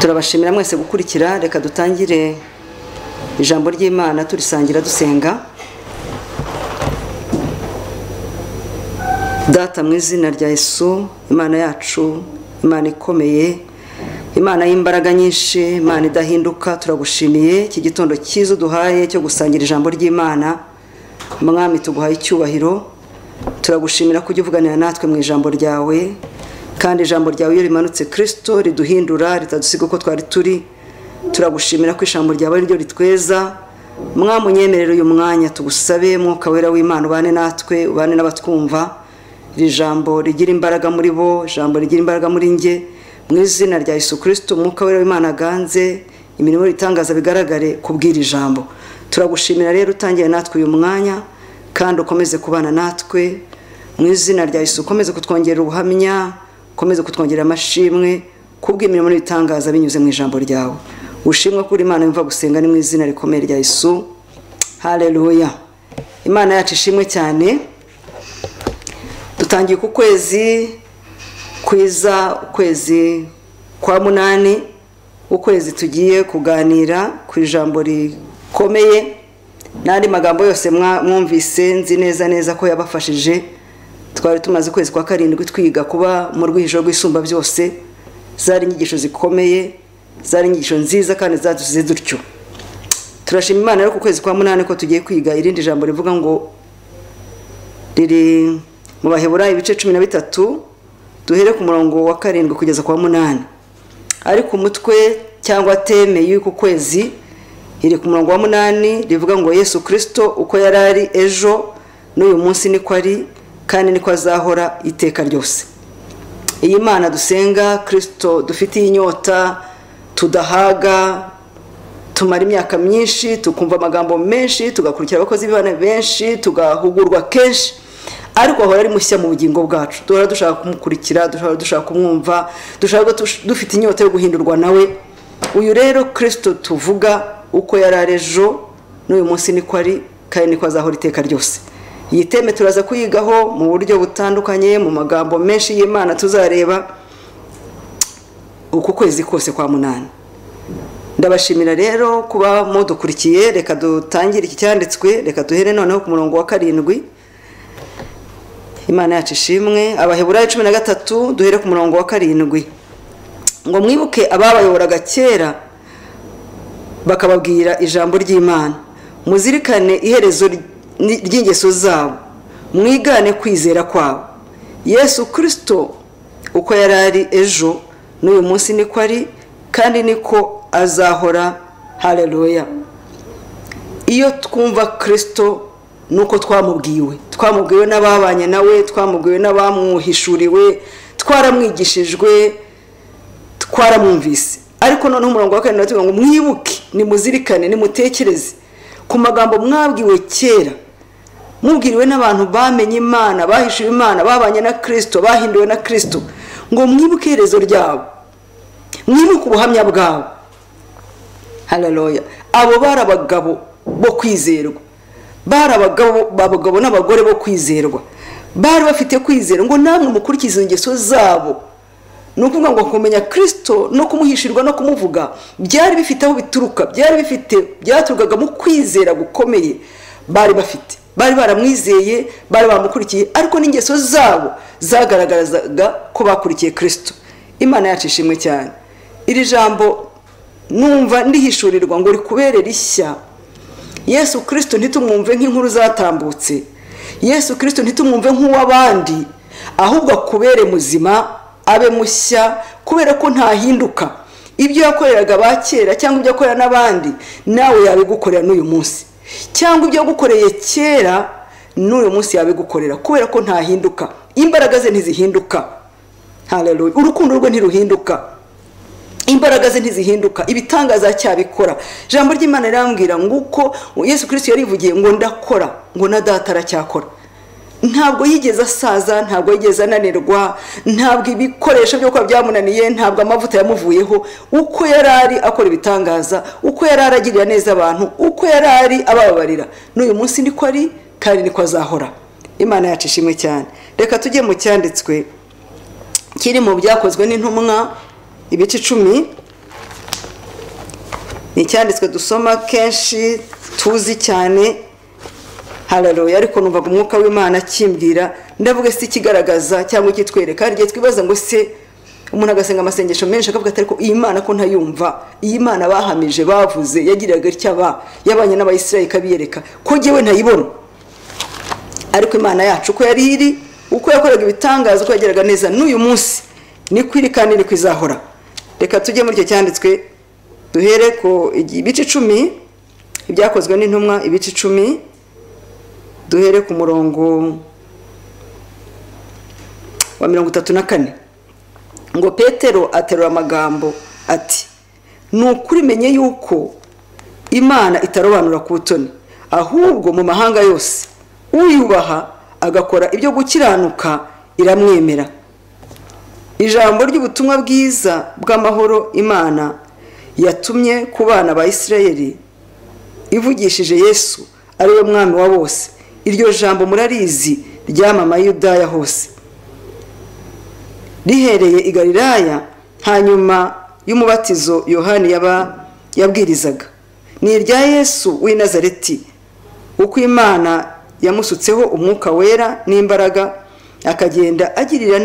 turabashimira mwese gukurikira. Reka dutangire ijambo ry'Imana turisangira dusenga. Data mu izina rya Yesu, Imana yacu, Imana ikomeye, Imana y'imbaraga nyinshi, Imana idahinduka, turagushimiye iki gitondo cyiza duhaye cyo gusangira ijambo ry'Imana. Mwami tuguhaye icyubahiro, turagushimira ko uvuganira natwe mu ijambo ryawe, kandi ijambo ryawe iyo rimanutse Kristo riduhindura, ritadusiga uko twari turi. Turagushimira ko ijambo ryawe ryo ritweza. Mwami unyemerere uyu mwanya tugusabe, Mwuka wera w'Imana ubane natwe, ubane n'abatwumva. Iri jambo rigira imbaraga muri bo, ijambo rigira imbaraga muri nge, mu izina rya Yesu Kristo. Mwuka wera w'Imana aganze, imirimo itangaza bigaragare kubwira ijambo. Turagushimira rero utangiye natwe uyu mwanya, kandi ukomeze kubana natwe mu izina rya Yesu. Ukomeze kutwongerera ubuhamya, ukomeze kutwongerera amashimwe kubw'imirimo n'ibitangaza binyuze mu ijambo ryawe. Ushimwe kuri Imana yumva gusenga ni mu izina rikomeye rya Yesu. Haleluya. Imana yacu ishimwe cyane. Dutangiye ku kwezi kwiza, ukwezi kwa munani, ukwezi tugiye kuganira ku ijambo rikomeye. N'andi magambo yose mwumvise nzi neza ko yabafashije. Twari tumaze ukwezi kwa karindwi twiga kuba mu rwihisho rw'isumba byose. Zari inyigisho zikomeye, zari inyigisho nziza kandi zadusize dutyo. Turashima Imana rero ku kwezi kwa munani ko tugiye kwiga irindi jambo rivuga ngo riri mu Baheburayo ibice 13, duhere ku murongo wa 7 kugeza kwa 8. Ariko umutwe cyangwa teme y'uko kwezi iri ku murongo wa 8 rivuga ngo Yesu Kristo uko yarari ejo n'uyu munsi niko ari, kandi niko azahora iteka ryose. Iyi Mana dusenga, Kristo dufitiye inyota, tudahaga, tumara imyaka myinshi, tukumva amagambo menshi, tugakurikira abakozi b'Imana benshi, tugahugurwa kenshi, ariko ahora ari mushya mu bugingo bwacu. Duhora dushaka kumukurikira, dushaka kumwumva, dushaka dufite inyota yo guhindurwa nawe. Uyu rero Kristo tuvuga uko yarari ejo n'uyu munsi niko ari, kandi niko azahora iteka ryose. Iyi teme turaza kuyigaho mu buryo butandukanye, mu magambo menshi y'Imana tuzareba uku kwezi kose kwa munani. Ndabashimira rero kuba mudukurikiye. Reka dutangire iki cyanditswe. Reka duhere noneho ku murongo wa 7. Imana yacu ishimwe. Abaheburayo 13 duhere ku murongo wa 7. Ngo mwibuke ababayoboraga kera bakababwira ijambo ry'Imana, muzirikane iherezo ry'ingeso zabo, mwigane kwizera kwabo. Yesu Kristo uko yarari ejo n'uyu munsi niko ari, kandi niko azahora. Haleluya. Iyo twumva Kristo nuko twamubwiwe n'ababanye nawe, twamubwiwe n'abamwuhishuriwe, twaramwigishijwe, twaramwumvise. Ariko none umurongo wa 7 natuvuga ngo mwibuke, nimuzirikane, nimutekereze ku magambo mwabwiwe kera, mubwiriwe n'abantu bamenye Imana, bahishuye Imana, babanye na Kristo, bahinduwe na Kristo. Ngo mwibuke iherezo ryabo, mwibuke ubuhamya bwabo. Haleluya. Abo bari abagabo bo kwizerwa, bari abagabo n'abagore bo kwizerwa, bari bafite kwizera. Ngo namwe mukurikize ingeso zabo. Nukuvuga ngo kumenya Kristo no kumuhishirwa no kumuvuga byari bifite aho bituruka, byaturukaga mu kwizera gukomeye bari bafite. Bari baramwizeye, bari bamukurikiye, ariko n'ingeso zabo zagaragarazaga ko bakurikiye Kristo. Imana yacu ishimwe cyane. Iri jambo numva ndihishurirwa ngo rikubere rishya. Yesu Kristo ntitumwumve nk'inkuru zatambutse. Yesu Kristo ntitumwumve nk'uwabandi, ahubwo akubere muzima, abe mushya, kubera ko ntahinduka. Ibyo yakoreraga bakera cyangwa ibyo akorera n'abandi, nawe yabigukorera n'uyu munsi. Cyangwa ibyo gukoreye kera n'uyu munsi yabigukorera, kubera ko ntahinduka. Imbaraga ze ntizihinduka. Haleluya. Urukundo rwe ntiruhinduka, imbaraga ze ntizihinduka, ibitangaza cyabikora. Ijambo ry'Imana rirambwira nguko Yesu Kristo yarivugiye ngo ndakora, ngo na Data aracyakora. Ntabwo yigeze asaza, ntabwo yigeze ananirwa, ntabwo ibikoresho byo kwa byamunaniye, ntabwo amavuta yamuvuyeho. Uko yarari akora ibitangaza, uko yarari agirira neza abantu, uko yarari abababarira, n'uyu munsi niko ari, kandi niko azahora. Imana yacu ishimwe cyane. Reka tujye mu cyanditswe kiri mu byakozwe n'intumwa ibice 10 ni icyanditswe dusoma kenshi tuzi cyane. Haleluya. Ariko numvaga umwuka w'Imana kimbwira, ndavuga se ikigaragaza cyangwa ikitwereka. Hari igihe twibaza ngo se umuntu agasenga amasengesho menshi akavuga ati ariko iyi Mana ko ntayumva, iyi Mana bahamije bavuze yagiraga icyaba yabanye n'Abayisirayeli kabiyereka ko jewe ntayibona. Ariko Imana yacu ko yari iri, uko yakoraga ibitangaza, uko yageraga neza n'uyu munsi niko iri kandi niko izahora. Reka tujye muri icyo cyanditswe duhere ko ibice 10 ibyakozwe n'intumwa, ibice 10 duhere ku murongo wa 34. Ngo Petero aterura amagambo ati, nukuri menye yuko Imana itarobanura ku butoni, ahubwo mu mahanga yose uyubaha agakora ibyo gukiranuka iramwemera. Ijambo ry'ubutumwa bwiza bw'amahoro Imana yatumye ku bana ba Isirayeli ivugishije Yesu ari we mwami wa bose. Iryo jambo murarizi ryamamaye Yudaya hose, rihereye i Galilaya hanyuma y'umubatizo Yohani yabwirizaga. Ni irya Yesu w'i Nazareti, uko Imana yamusutseho umwuka wera n'imbaraga, akagenda agirira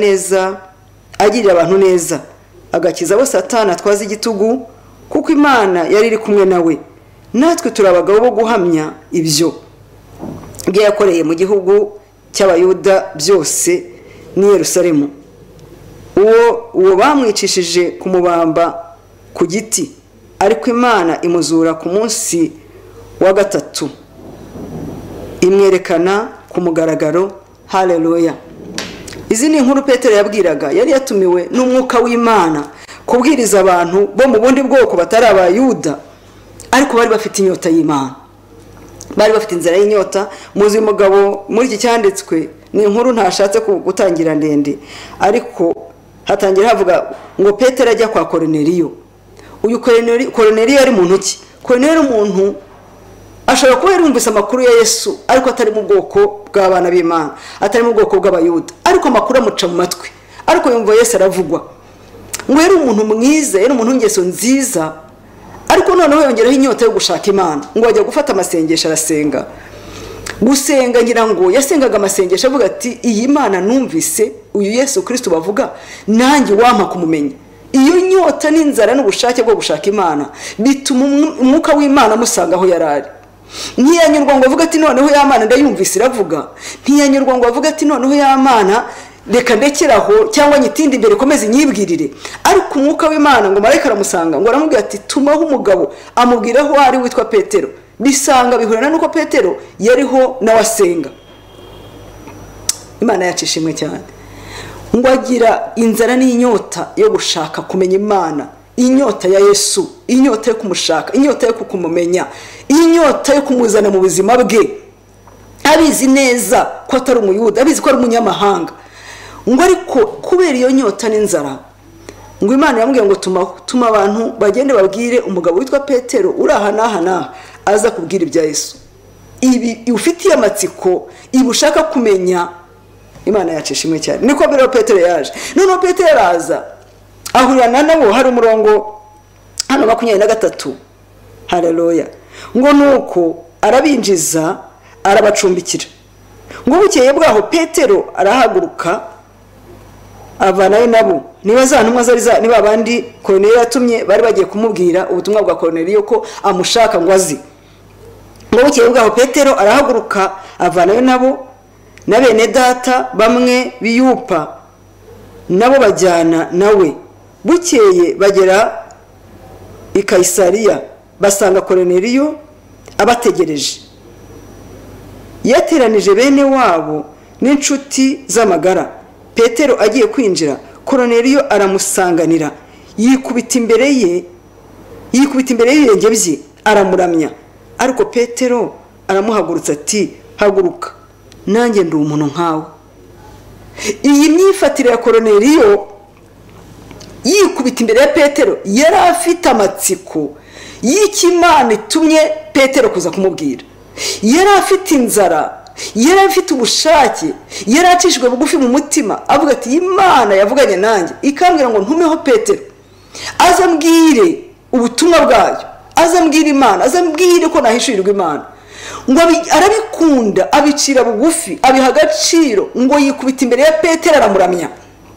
abantu neza, agakiza abo Satani atwaza igitugu, kuko Imana yari iri kumwe nawe. Natwe turabagabo bo guhamya ibyo byo yakoreye mu gihugu cy'Abayuda byose ni Yerusalemu. Uwo bamwicishije kumubamba ku giti, ariko Imana imuzura ku munsi wa gatatu, imwerekana ku mugaragaro. Haleluya. Izi ni inkuru Petero yabwiraga. Yari yatumiwe n'umwuka w'Imana kubwiriza abantu bo mu bundi bwoko batari Abayuda, ariko bari bafite inyota y'Imana, bari bafite inzara y'inyota. Muzi umugabo muri iki cyanditswe, ni inkuru ntashatse gutangira ndende, ariko hatangira havuga ngo Petero ajya kwa Korneliyo. Uyu Korneliyo ari muntu ki? Korneliyo umuntu ashobora kuba yarumvise amakuru ya Yesu, ariko atari mu bwoko bw'abana b'Imana, atari mu bwoko bw'Abayuda, ariko amakuru amuca mu matwi, ariko yumva Yesu aravugwa. Ngo yari umuntu mwiza, yari umuntu w'ingeso nziza, ariko noneho yongeraho inyota yo gushaka Imana. Ngo ajya gufata amasengesho arasenga. Gusenga ngira ngo yasengaga amasengesho avuga ati, iyi Mana numvise, uyu Yesu Kristo bavuga, nanjye wampa kumumenya. Iyo nyota n'inzara n'ubushake bwo gushaka Imana bituma umwuka w'Imana musanga aho yarari. Ntiyanyurwa ngo avuga ati noneho ya Mana ndayumvise iravuga, ntiyanyurwa ngo avuga ati noneho ya Mana reka ndekeraho cyangwa nyitinde imbere komeze nyibwirire. Ariko umwuka w'Imana ngo marayika aramusanga, ngo aramubwira ati tumaho umugabo amubwiraho ari witwa Petero. Bisanga bihurana nuko Petero yariho nawasenga. Imana yacishimwe cyane. Ngo agira inzara n'inyota yo gushaka kumenya Imana, inyota ya Yesu, inyota yo kumushaka, inyota yo kumumenya, inyota yo kumuzana mu buzima bwe. Abizi neza ko atari Umuyuda, abizi ko ari umunyamahanga. Ngo ariko kubera iyo nyota n'inzara, ngo Imana yamubwiye ngo tuma abantu bagende babwire umugabo witwa Petero uri aha n'aha n'aha, aza kubwira ibya Yesu. Ibi ufitiye amatsiko, ibi ushaka kumenya. Imana yacishimwe cyane. Niko biro Petero yaje. None Petero araza ahurana nabo. Hari umurongo hano 23. Haleluya. Ngo nuko arabinjiza arabacumbikira. Ngo bukeye bwaho Petero arahaguruka avanayo nabo. Niba za ntumwa zari niba abandi Korneliyo yatumye bari bagiye kumubwira ubutumwa bwa Korneliyo ko amushaka ngo azi. Ngo bukeye bwaho Petero arahaguruka avanayo nabo, na bene data bamwe biyupa nabo bajyana nawe. Bukeye bagera i Kaisariya, basanga Korneliyo abategereje, yateranije bene wabo n'inshuti z'amagara. Petero agiye kwinjira, Korneliyo aramusanganira, yikubita imbere y'ibirenge bye aramuramya. Ariko Petero aramuhagurutsa ati, haguruka, nanjye ndi umuntu nkawe. Iyi myifatire ya Korneliyo yikubita imbere ya Petero, yari afite amatsiko y'Imana itumye Petero kuza kumubwira. Yari afite inzara, yari afite ubushake, yari acishijwe bugufi mu mutima, avuga ati Imana yavuganye nanjye ikambwira ngo ntumeho Petero azambwire ubutumwa bwayo, azambwira Imana, azambwire ko nahishurirwa Imana. Ngo arabikunda, abicira bugufi, abiha agaciro, ngo yikubita imbere ya Petero aramuramya.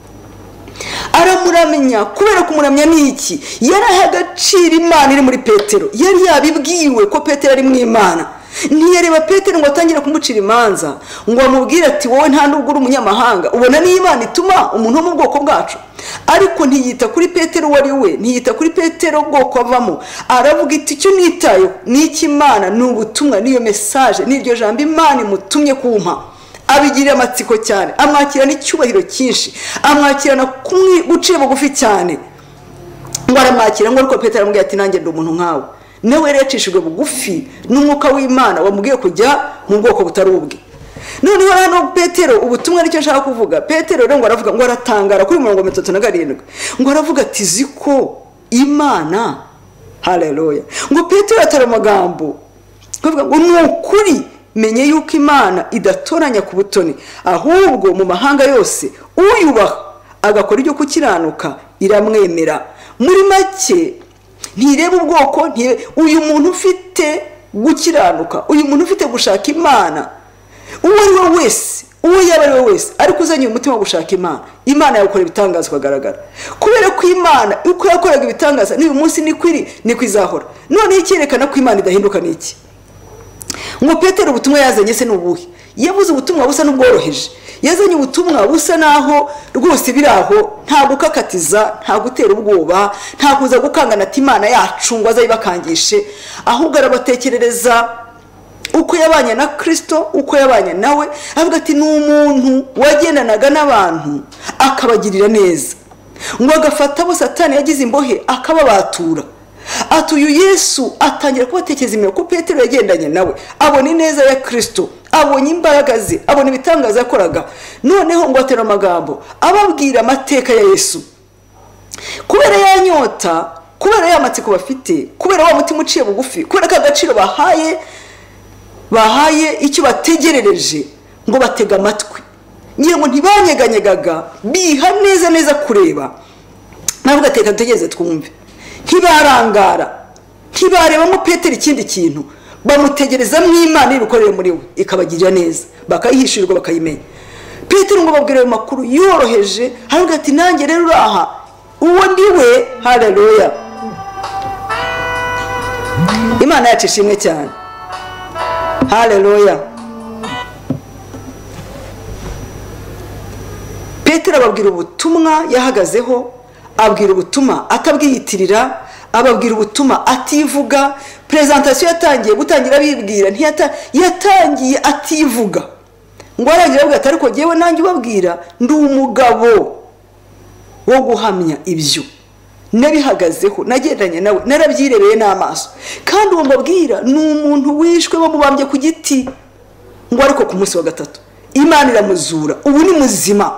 Aramuramya kubera kumuramya niki? Yaraha agaciro Imana iri muri Petero. Yari yabibwiwe ko Petero ari mu Imana. Ntiyareba Petero ngo atangire kumucira imanza, ngo amubwire ati wowe nta nubwo uri umunyamahanga, ubona ni Imana ituma umuntu wo mu bwoko bwacu. Ariko ntiyita kuri Petero wari we, ntiyita kuri Petero bwoko avamo. Aravuga iti icyo nitayo ni iki Imana, ni ubutumwa, niyo message, n'iryo jambo Imana imutumye kumpa. Abigirira amatsiko cyane, amwakirana icyubahiro cyinshi, amwakirana guciye bugufi cyane. Ngo aramwakira, ngo ariko Petero aramubwira ati nanjye ndi umuntu nkawe. Nawe recishijwe bugufi n'umwuka w'Imana wamubwiye kujya mu bwoko butari ubwe. Noneho hano Petero, ubutumwa nicyo nshaka kuvuga. Petero rero ngo aravuga, ngo aratangara kuri 37 ngo aravuga ati ziko Imana, haleluya. Ngo Petero atari amagambo kuvuga ngo n'ukuri menye yuko Imana idatoranya ku butoni, ahubwo mu mahanga yose uyubaha agakora ibyo kukiranuka iramwemera. Muri make ntireba ubwoko, uyu muntu ufite gukiranuka, uyu muntu ufite gushaka Imana, uwo ari we wese, uwo yaba ari we wese, ariko uzanye umutima wo gushaka Imana, Imana yakora ibitangaza kugaragara. Kubera ko Imana uko yakoraga ibitangaza n'uyu munsi niko izahora. None icyerekana ko Imana idahinduka niki? Ngo Petero ubutumwa yazanye se n'ubuhe? Yavuze ubutumwa busa n'ubworoheje, yazanye ubutumwa busa naho rwose biraho, nta gukakatiza, nta gutera ubwoba, nta kuza gukangana ati Imana yacu ngo azayibakangishe, ahubwo arabatekerereza uko yabanye na Kristo, uko yabanye nawe. Avuga ati ni umuntu wagendanaga n'abantu akabagirira neza, ngo agafata bo Satani yagize imbohe akababatura. Ati uyu Yesu atangira kubatekereza imwe ko Petero yagendanye nawe, abona ineza ya Kristo, abonye imbaraga ze, abona ibitangaza yakoraga. Noneho ngo atera amagambo ababwira amateka ya Yesu. Kubera ya nyota, kubera ya matsiko bafite, kubera wa mutima uciye bugufi, kubera ka gaciro bahaye icyo bategerereje, ngo batega amatwi. Ngira ngo ntibanyeganyegaga, biha neza kureba. Navuga teka tutegeze twumve. Ntibarangara, ntibarebamo Petero ikindi kintu, bamutegereza mu Imana irukorere muri we ikabagirira neza, bakayihishurirwa bakayimenya. Petero ngo babwire ayo makuru yoroheje, aravuga ati nanjye rero uraha uwo ndiwe, haleluya. Imana yacu ishimwe cyane, haleluya. Petero ababwira ubutumwa yahagazeho, abwira ubutumwa atabwiyitirira, ababwira ubutumwa ativuga. Presentation yatangiye gutangira bibwira, yatangiye ativuga. Ngo arangira avuga ati ariko jewe nanjye ubabwira ndi umugabo wo guhamya ibyo nabihagazeho, nagendanye nawe, narabyirebeye n'amaso. Kandi uwo mbabwira ni umuntu wishwe bamubambye ku giti, ngo ariko ku munsi wa gatatu Imana iramuzura, ubu ni muzima.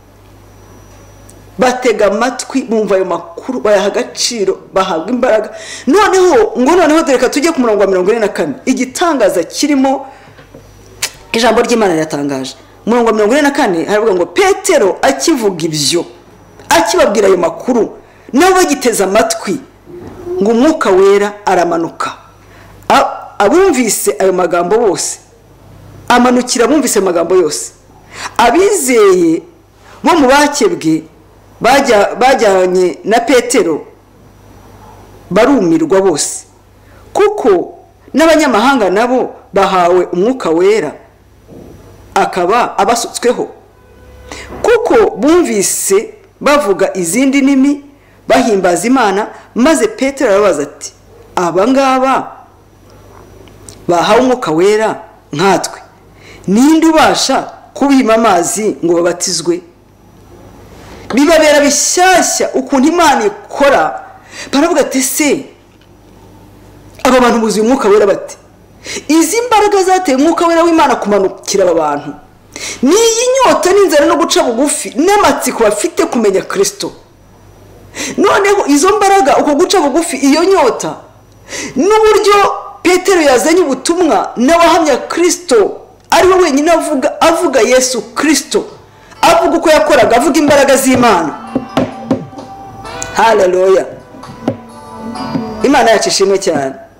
Batega amatwi bumva ayo makuru, bayaha agaciro, bahabwa imbaraga. Noneho reka tujye ku murongo wa 44. Igitangaza kirimo ijambo ry'Imana ryatangaje. Murongo wa 44 haravuga ngo Petero akivuga ibyo, akibabwira ayo makuru, nabo bagiteza amatwi, ngo umwuka wera aramanuka. Abumvise ayo magambo bose, amanukira bumvise amagambo yose. Abizeye bo mu bakebwe bajyanye na Petero barumirwa bose, kuko n'abanyamahanga nabo bahawe umwuka wera akaba abasutsweho. Kuko bumvise bavuga izindi ndimi bahimbaza Imana, maze Petero arabaza ati aba ngaba bahawe umwuka wera nkatwe, ninde ubasha kubima amazi ngo babatizwe? Bibabera bishyashya ukuntu Imana ikora. Baravuga ati se aba bantu buzuye umwuka wera bati? Izi mbaraga zateye umwuka wera w'Imana kumanukira aba bantu ni inyota n'inzara no guca bugufi n'amatsiko bafite kumenya Kristo. Noneho izo mbaraga uko guca bugufi, iyo nyota n'uburyo Petero yazanye ubutumwa n'abahamya Kristo, ari we wenyine avuga Yesu Kristo, avuga uko yakoraga, avuga imbaraga z'Imana. Haleluya. Imana yacu ishimwe cyane.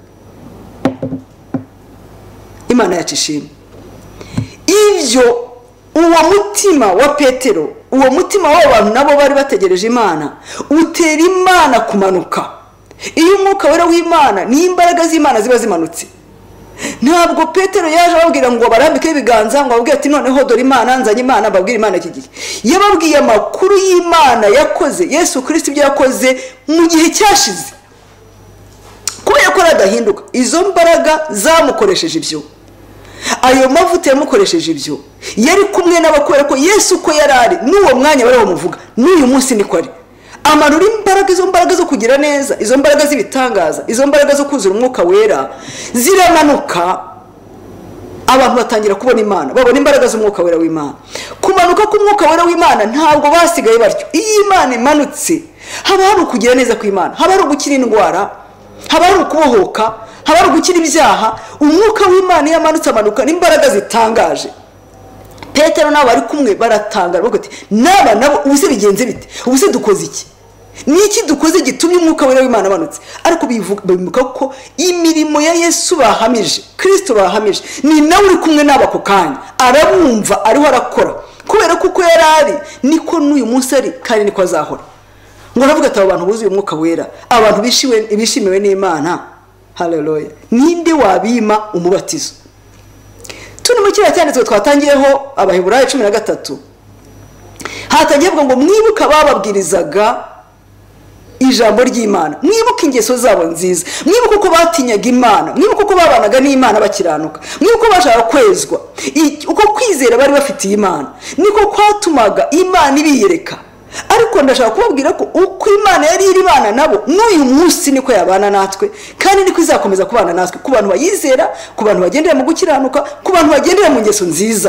Imana yacishimwe. Ibyo uwo mutima wa Petero, uwo mutima w'abantu nabo bari bategereje Imana, utera Imana kumanuka. Iyo umwuka wera w'Imana ni imbaraga z'Imana ziba zimanutse. Ntabwo Petero yaje ababwira ngo barambike ibiganza ngo ababwire ati noneho dore Imana nzanye Imana babwire Imana iki gihe. Yababwiye amakuru y'Imana yakoze, Yesu Kristo ibyo yakoze mu gihe cyashize. Kubera ko radahinduka, izo mbaraga zamukoresheje ibyo, ayo mavuta yamukoresheje ibyo, yari kumwe n'abakora ko Yesu ko yarari n'uwo mwanya bari bamuvuga n'uyu munsi niko ari. Amanura imbaraga, izo mbaraga zo kugira neza, izo mbaraga z'ibitangaza, izo mbaraga zo kuzura umwuka wera ziramanuka, abantu batangira kubona Imana, babona imbaraga z'umwuka wera w'Imana. Kumanuka k'umwuka wera w'Imana ntabwo basigaye batyo. Iyo Imana imanutse haba hari ukugira neza kw'Imana, haba hari gukira indwara, haba hari ukubohoka, haba hari gukira ibyaha. Umwuka w'Imana yamanutse amanuka n'imbaraga zitangaje. Petero nabo bari kumwe baratangara bavuga ati naba nabo ubuse bigenze bite, ubuse dukoze iki, niki dukoze gitumye umwuka wera w'Imana amanutse. Ariko bivuga ko imirimo ya Yesu bahamije, Kristo bahamije, ni nawe uri kumwe nabo ako kanya, arabumva ariho arakora. Kubera kuko yarari niko n'uyu munsi ari kandi niko azahora. Ngo aravuga ati abantu buzuye umwuka wera, abantu bishimiwe n'Imana. Haleluya. Ninde wabima umubatizo? Tuni mu kiriya cyanditswe twatangiyeho Abaheburayo 13, hatangiye ngo mwibuka bababwirizaga ijambo ry'Imana, mwibuka ingeso zabo nziza, mwibuka uko batinyaga Imana, mwibuka uko babanaga n'Imana bakiranuka, mwibuka bashaka kwezwa, uko kwizera bari bafitiye Imana niko kwatumaga Imana ibiyereka. Ariko ndashaka kubabwira ko uko Imana yari iri bana nabo n'uyu munsi niko yabana natwe, kandi niko izakomeza kubana natwe, ku bantu bayizera, ku bantu bagendera mu gukiranuka, ku bantu bagendera mu ngeso nziza.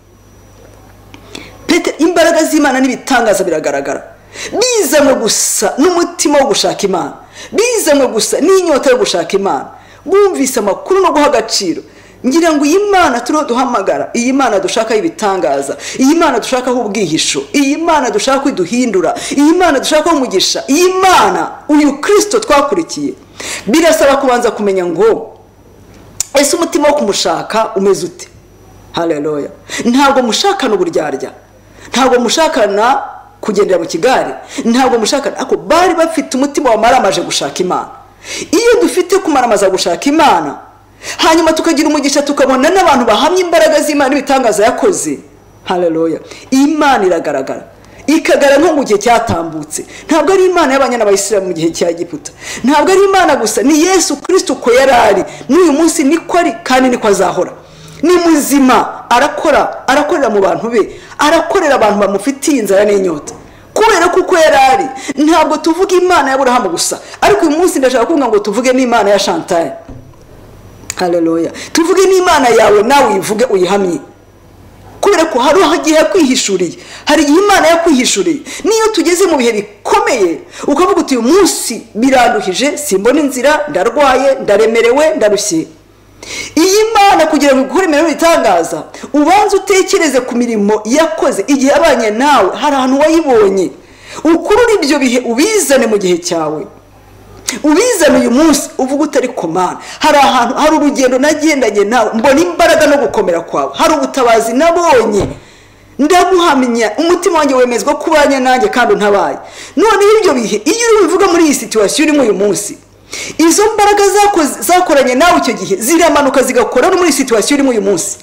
Imbaraga z'Imana n'ibitangaza biragaragara, bizamwe gusa n'umutima wo gushaka Imana, bizamwe gusa n'inyota yo gushaka Imana, bumvise amakuru no guha agaciro. Ngira ngo iyi Mana turiho duhamagara, iyi Mana dushaka ibitangaza, iyi Mana dushaka ubwihisho, iyi Mana dushaka kwiduhindura, iyi Mana dushaka umugisha, iyi Mana uyu Kristo twakurikiye, birasaba kubanza kumenya ngo ese umutima wo kumushaka umeze ute. Haleluya. Ntabwo mushakana uburyarya, ntabwo mushakana kugendera mu kigare, ntabwo mushakana, ako bari bafite umutima wamaramaje gushaka Imana. Iyo dufite kumaramaza gushaka Imana, hanyuma tukagira umugisha tukabona n'abantu bahamye imbaraga z'Imana ibitangaza yakoze, haleluya, Imana iragaragara, ikagara nko mu gihe cyatambutse. Ntabwo ari Imana y'abanyana b'Isiraeli mu gihe cya Egiputa, ntabwo ari Imana gusa, ni Yesu Kristo ko yarari n'uyu munsi niko ari kandi niko azahora. Ni muzima, arakorera mu bantu be, arakorera abantu bamufitiye inzara n'inyota. Kubera kuko yarari, ntabwo tuvuga Imana ya Aburahamu gusa, ariko uyu munsi ndashaka kuvuga ngo tuvuge n'Imana ya Chantal. Haleluya. Tuvuge n'Imana yawe nawe uyivuge uyihamye. Kubera ko hari agiye yakwihishuriye, hari igihe Imana yakwihishuriye. Niyo tugeze mu bihe bikomeye ukavuga uti uyu munsi biranduhije, simbona inzira, ndarwaye, ndaremerewe, ndarushye, iyi Imana kugira ngo ikore imirimo itangaza, ubanze utekereze ku mirimo yakoze igihe abanye nawe, hari ahantu wayibonye, ukurura ibyo bihe ubizane mu gihe cyawe, ubizane uyu munsi uvuga utari komana. Hari ahantu, hari urugendo nagendanye nawe, mbona imbaraga no gukomera kwawe, hari ubutabazi nabonye, ndaguhamya, umutima wanjye wemezwa kubanye nanjye kandi ntabaye. None ibyo bihe iyo uri bivuga muri iyi situation urimo uyu munsi, izo mbaraga zakoranye nawe icyo gihe ziramanuka zigakora no muri situation urimo uyu munsi.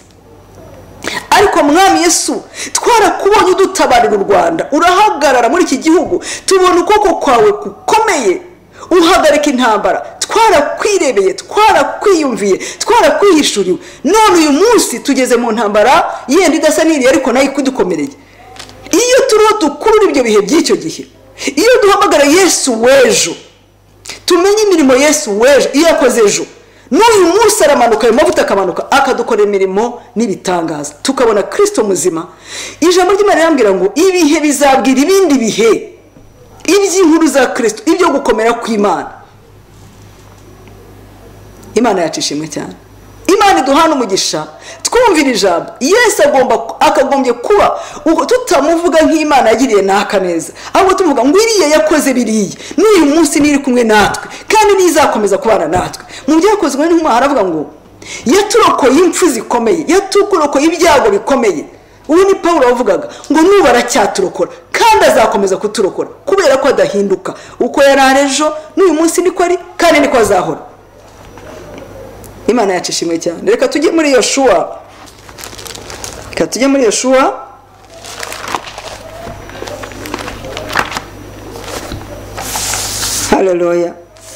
Ariko mwami Yesu, twarakubonye udutabarira u Rwanda, urahagarara muri iki gihugu, tubona ukoko kwawe gukomeye, uhagarika intambara, twarakwirebeye, twarakwiyumviye, twarakwihishuriwe. None uyu munsi tugeze mu ntambara yenda idasa n'iri ariko nayo ikudukomereye. Iyo turiho dukurura ibyo bihe by'icyo gihe, iyo duhamagara Yesu w'ejo, tumenye imirimo Yesu w'ejo iyo yakoze ejo, n'uyu munsi aramanuka, ayo mavuta akamanuka akadukorera imirimo n'ibitangaza, tukabona Kristo muzima. Ijambo ry'Imana rirambwira ngo ibihe bizabwira ibindi bihe iby'inkuru za Kristo, ibyo gukomera kw'Imana. Imana yacishimwe cyane. Imana iduhana umugisha, twumvira ijambo. Yesu akagombye kuba tutamuvuga nk'Imana yagiriye naka neza, ahubwo tumuvuga ngo iriya yakoze biriya, n'uyu munsi niri kumwe natwe kandi nizakomeza kubana natwe. Mu byakozwe n'Imana haravuga ngo yaturokoye impfu zikomeye, yaturokoye ibyago bikomeye. ubu ni Pawulo wavugaga ngo nuba aracyaturokora kandi azakomeza kuturokora kubera ko adahinduka. uko yari ejo n'uyu munsi niko ari kandi niko azahora. Imana yacu ishimwe cyane. Reka tujye muri Yoshua, haleluya.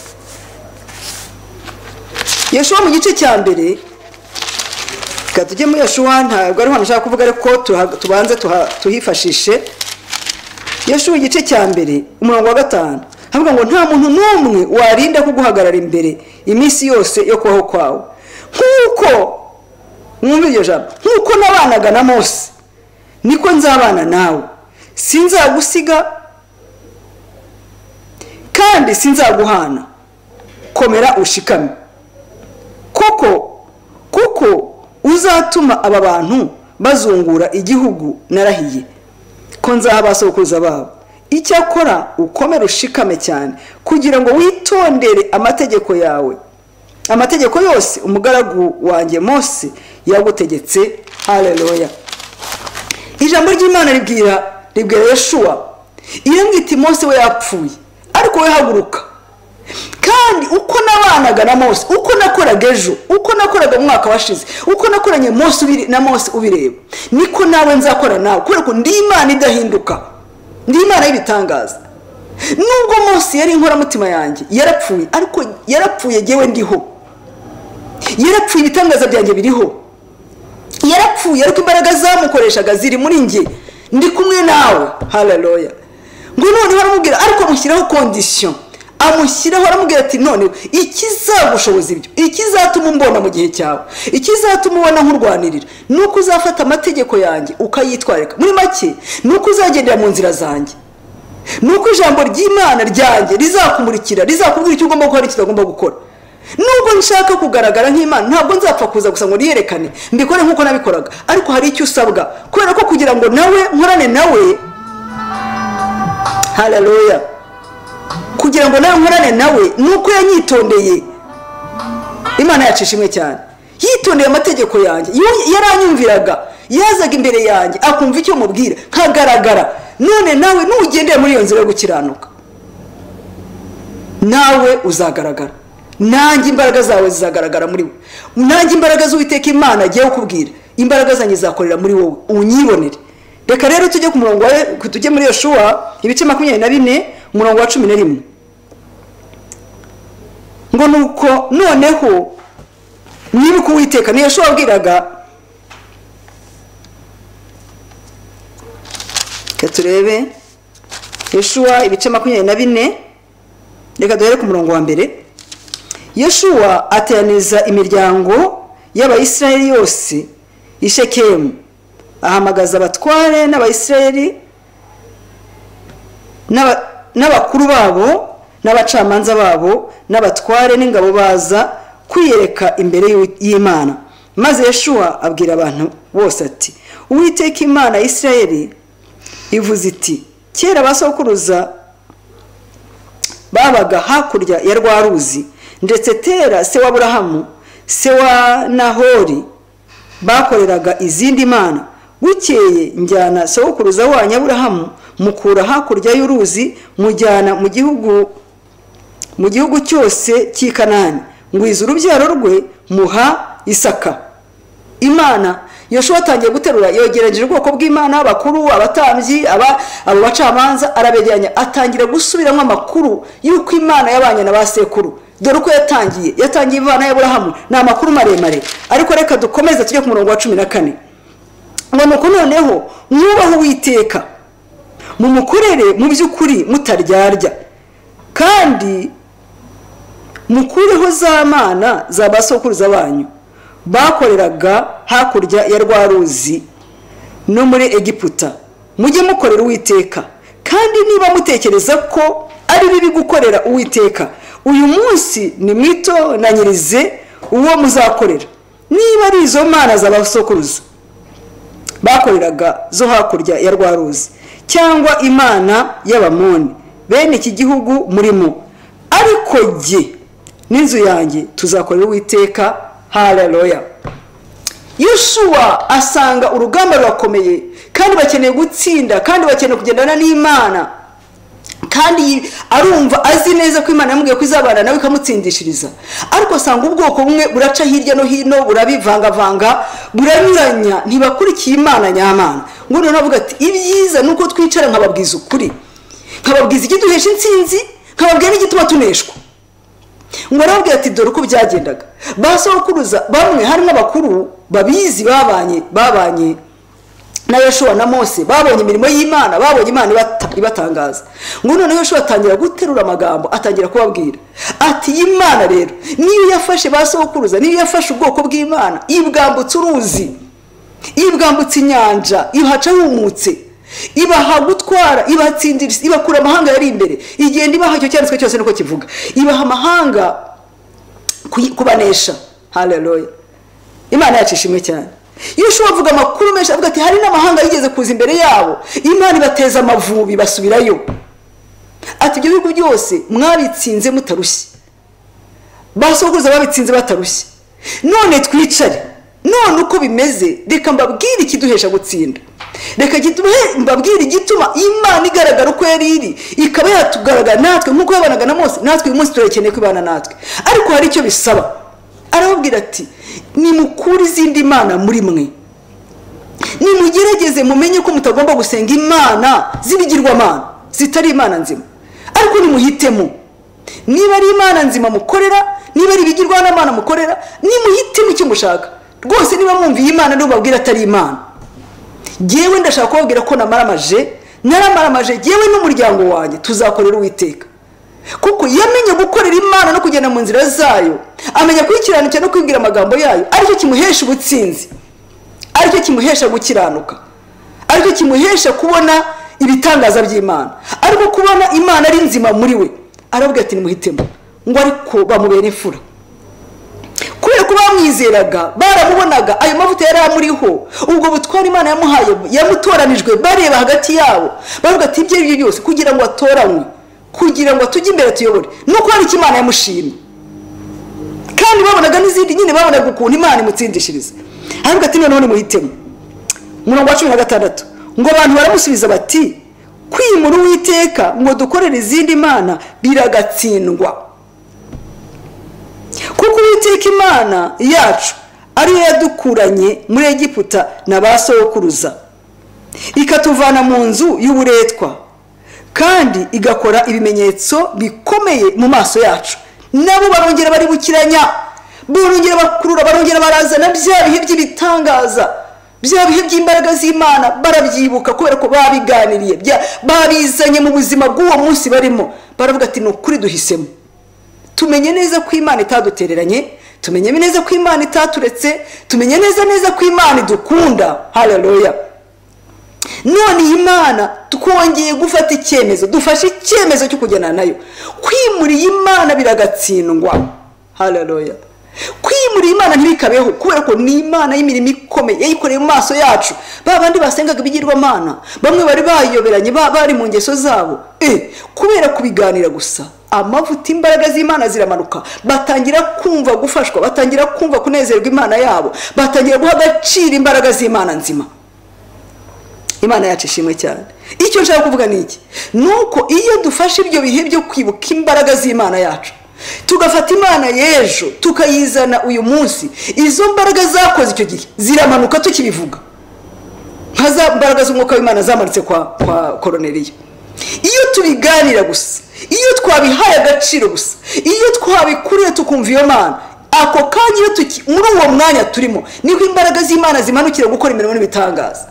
Yoshua mu gice cya mbere, reka tujye muri Yoshua, ntabwo ari hano nshaka kuvuga ariko tubanze tuhifashishe. Yoshua igice cya mbere umurongo wa 5 havuga ngo nta muntu n'umwe warinda kuguhagarara imbere iminsi yose yo kubaho kwawe, nkuko mwumva iryo jambo, nkuko nabanaga na Mose niko nzabana nawe, sinzagusiga kandi sinzaguhana, komera ushikame. kuko uzatuma aba bantu bazungura igihugu narahiye ko nzaha abasokuruza babo. Icyakora ukomere ushikame cyane kugira ngo witondere amategeko yawe, amategeko yose umugaragu wanjye Mose yagutegetse. Haleluya. Ijambo ry'Imana ribwira Yoshua, irambwita Mose we yapfuye ariko we haguruka, kandi uko nabanaga na Mose, uko nakoraga ejo, uko nakoraga mu mwaka washize, uko nakoranye na Mose ubireba, niko nawe nzakora nawe, kubera ko ndi Imana idahinduka, ndi Imana y'ibitangaza. Nubwo Mose yari inkoramutima yanjye yarapfuye, ariko yarapfuye jyewe ndiho, yarapfuye ibitangaza byanjye biriho, yarapfuye ariko imbaraga zamukoreshaga ziri muri njye, ndi kumwe nawe. Haleluya. ngo none baramubwira ariko amushyiraho condition, amushyiraho aramubwira ati none ikizagushoboza ibyo, ikizatuma umbona mu gihe cyawe, ikizatuma ubona nkurwanirira, nuko uzafata amategeko yanjye ukayitwarika. Muri make nuko uzagendera mu nzira zanjye, nuko ijambo ry'Imana ryanjye rizakumurikira, rizakubwira icyo ugomba gukora, icyo utagomba gukora. Nubwo nshaka kugaragara nk'Imana, ntabwo nzapfa kuza gusa ngo niyerekane mbikore nkuko nabikoraga, ariko hari icyo usabwa, kubera ko kugira ngo nawe nkorane nawe, haleluya, kugira ngo nawe nkorane nawe nuko yanyitondeye. Imana yacu ishimwe cyane, yitondeye amategeko yanjye, yaranyumviraga, yazaga imbere yanjye akumva icyo mubwira nkagaragara. None nawe nugendera muri iyo nzira yo gukiranuka, nawe uzagaragara, nanjye imbaraga zawe zizagaragara muri wowe, nanjye imbaraga z'Uwiteka Imana agiye kukubwira, imbaraga zanjye zakorera muri wowe unyibonere. Reka rero tujye ku murongo tujye muri Yoshua ibice 24 umurongo wa 11 ngo nuko noneho nibuka Uwiteka. Ni Yoshua abwiraga, turebe Yoshua ibice 24, reka duhere ku murongo wa mbere. Yoshua ateraniza imiryango y'Abayisiraheli yose i Shekemu, ahamagaza abatware n'Abayisiraheli n'abakuru babo n'abacamanza babo n'abatware n'ingabo baza kwiyereka imbere y'Imana. Maze Yoshua abwira abantu bose ati, Uwiteka Imana ya Isiraheli ivuze iti, kera abasokuruza babaga hakurya ya rwa ruzi, ndetse Tera se wa Aburahamu se wa Nahori bakoreraga izindi mana. Bukeye njyana sokuruza wanyu Aburahamu mukura hakurya y'uruzi, mujyana mu gihugu cyose cy'i Kanani, ngwiza urubyaro rwe muha Isaka. Imana Yoshua atangiye guterura, yogereje ubwoko bw'Imana, abakuru, abatambyi, abo bacamanza, arabegeranya, atangira gusubiramo amakuru y'uko Imana yabanye na basekuru. Dore uko yatangiye Imana ya Aburahamu, ni amakuru maremare. Ariko reka dukomeze tujye ku murongo wa 14 ngo nuko noneho mwubahe Uwiteka, mumukorere mu by'ukuri mutaryarya, kandi mukureho za mana za basokuruza banyu bakoreraga hakurya ya rwa ruzi no muri Egiputa. Mujye mukorera Uwiteka, kandi niba mutekereza ko ari bibi gukorera Uwiteka, uyu munsi ni mwito nanyirize uwo muzakorera. Niba ari izo mana za basokuruza bakoreraga zo hakurya ya rwa ruzi, cyangwa imana y'Abamoni, bene iki gihugu murimo, ariko jye n'inzu yanjye tuzakorera Uwiteka. haleluya. Yoshuwa asanga urugamba rurakomeye kandi bakeneye gutsinda kandi bakeneye kugendana n'Imana, kandi arumva azi neza ko Imana yamubwiye ko izabana nawe ikamutsindishiriza, ariko asanga ubwoko bumwe buraca hirya no hino, burabivangavanga, buranyuranya, ntibakurikiye Imana nyamana. Ngo none avuga ati ibyiza nuko twicara nkababwiza ukuri, nkababwiza ikiduhesha intsinzi, nkababwira n'igituma tuneshwa. Ngo arababwira ati dore uko byagendaga. Basokuruza bamwe harimo abakuru babizi babanye na Yoshuwa na Mose, babonye imirimo y'Imana, babonye Imana ibatangaza. Ngo none Yoshuwa atangira guterura amagambo, atangira kubabwira ati Imana rero niyo yafashe basokuruza, niyo yafashe ubwoko bw'Imana, ibwambutse uruzi, ibwambutse inyanja, ihaca humutse, ibaha gutwara, ibatsindira, ibakura amahanga yari imbere, igenda ibaha icyo cyanditswe cyose nuko kivuga, ibaha amahanga kubanesha. Haleluya. Imana yacishimwe cyane. Yoshuwa avuga amakuru menshi, avuga ati hari n'amahanga yigeze kuza imbere yabo, Imana ibateza amavubi basubirayo. Ati ibyo bihugu byose mwabitsinze mutarushye, basokuruza babitsinze batarushye. None twicare, none uko bimeze reka mbabwire ikiduhesha gutsinda, reka mbabwire igituma Imana igaragara uko yari iri, ikaba yatugaragara natwe nk'uko yabanaga na Mose. Natwe uyu munsi turakeneye kwibana natwe, ariko hari icyo bisaba. Arababwira ati nimukure izindi mana muri mwe, nimugerageze mumenye ko mutagomba gusenga imana zibigirwamana zitari Imana nzima, ariko nimuhitemo. Niba ari Imana nzima mukorera, niba ari ibigirwamana mukorera, nimuhitemo icyo mushaka rwose. Niba mwumviye Imana n'ubabwira atari Imana, jewe ndashaka kubabwira ko naramaramaje jewe n'umuryango wanjye tuzakorera Uwiteka, kuko yamenye gukorera Imana no kugenda mu nzira zayo, amenya kwikiranukira no kwibwira amagambo yayo, aricyo kimuhesha ubutsinzi, aricyo kimuhesha gukiranuka, aricyo kimuhesha kubona ibitangaza by'Imana, ariko kubona Imana ari nzima muri we. Arababwira ati nimuhitemo. Ngo ariko bamubera imfura, kubera ko bamwizeraga, baramubonaga, ayo mavuta yari amuriho, ubwo butwara Imana yamuhaye, yamutoranijwe, bareba hagati yabo, baravuga ati ibyo byose kugira ngo atoranywe, kugira ngo tujye imbere tuyobore, nuko hari icyo Imana yamushimye. Kandi babonaga n'izindi nyine, babonaga ukuntu Imana imutsindishiriza. Aravuga ati none muhitemo. Murongo wa 16 ngo abantu baramusubiza bati kwimura Uwiteka ngo dukorere izindi mana biragatsindwa, kuko Uwiteka Imana yacu ariyo yadukuranye muri Egiputa na basokuruza, ikatuvana mu nzu y'uburetwa, kandi igakora ibimenyetso bikomeye mu maso yacu. Nabo barongera baribukiranya, barongera bakurura, barongera barazana bya bihe by'ibitangaza, bya bihe by'imbaraga z'Imana, barabyibuka kubera ko babiganiriye, babizanye mu buzima bw'uwo munsi barimo. Baravuga ati nukuri duhisemo, tumenye neza ko Imana itadutereranye, tumenye neza ko Imana itaturetse, tumenye neza ko Imana idukunda. Haleluya. None Imana twongeye gufata icyemezo, dufashe icyemezo cyo kujyana nayo. Kwimura Imana biragatsindwa. Haleluya. Kwimura Imana ntibikabeho, kubera ko ni Imana y'imirimo ikomeye yayikoreye mu maso yacu. Babandi basengaga ibigirwamana, bamwe bari bayoberanye, bari mu ngeso zabo, kubera kubiganira gusa, amavuta imbaraga z'Imana ziramanuka, batangira kumva gufashwa, batangira kumva kunezerwa Imana yabo, batangira guha agaciro imbaraga z'Imana nzima. Imana yacu ishimwe cyane. Icyo nshaka kuvuga ni iki, nuko iyo dufashe ibyo bihe byo kwibuka imbaraga z'Imana yacu, tugafata Imana y'ejo tukayizana uyu munsi, izo mbaraga zakoze icyo gihe ziramanuka tukibivuga, nka za mbaraga z'umwuka w'Imana zamanutse kwa Koroneliyo. Iyo tubiganira gusa, iyo twabihaye agaciro gusa, iyo twabikuriye tukumva iyo Mana, ako kanya iyo muri uwo mwanya turimo, niko imbaraga z'Imana zimanukira gukora imirimo n'ibitangaza.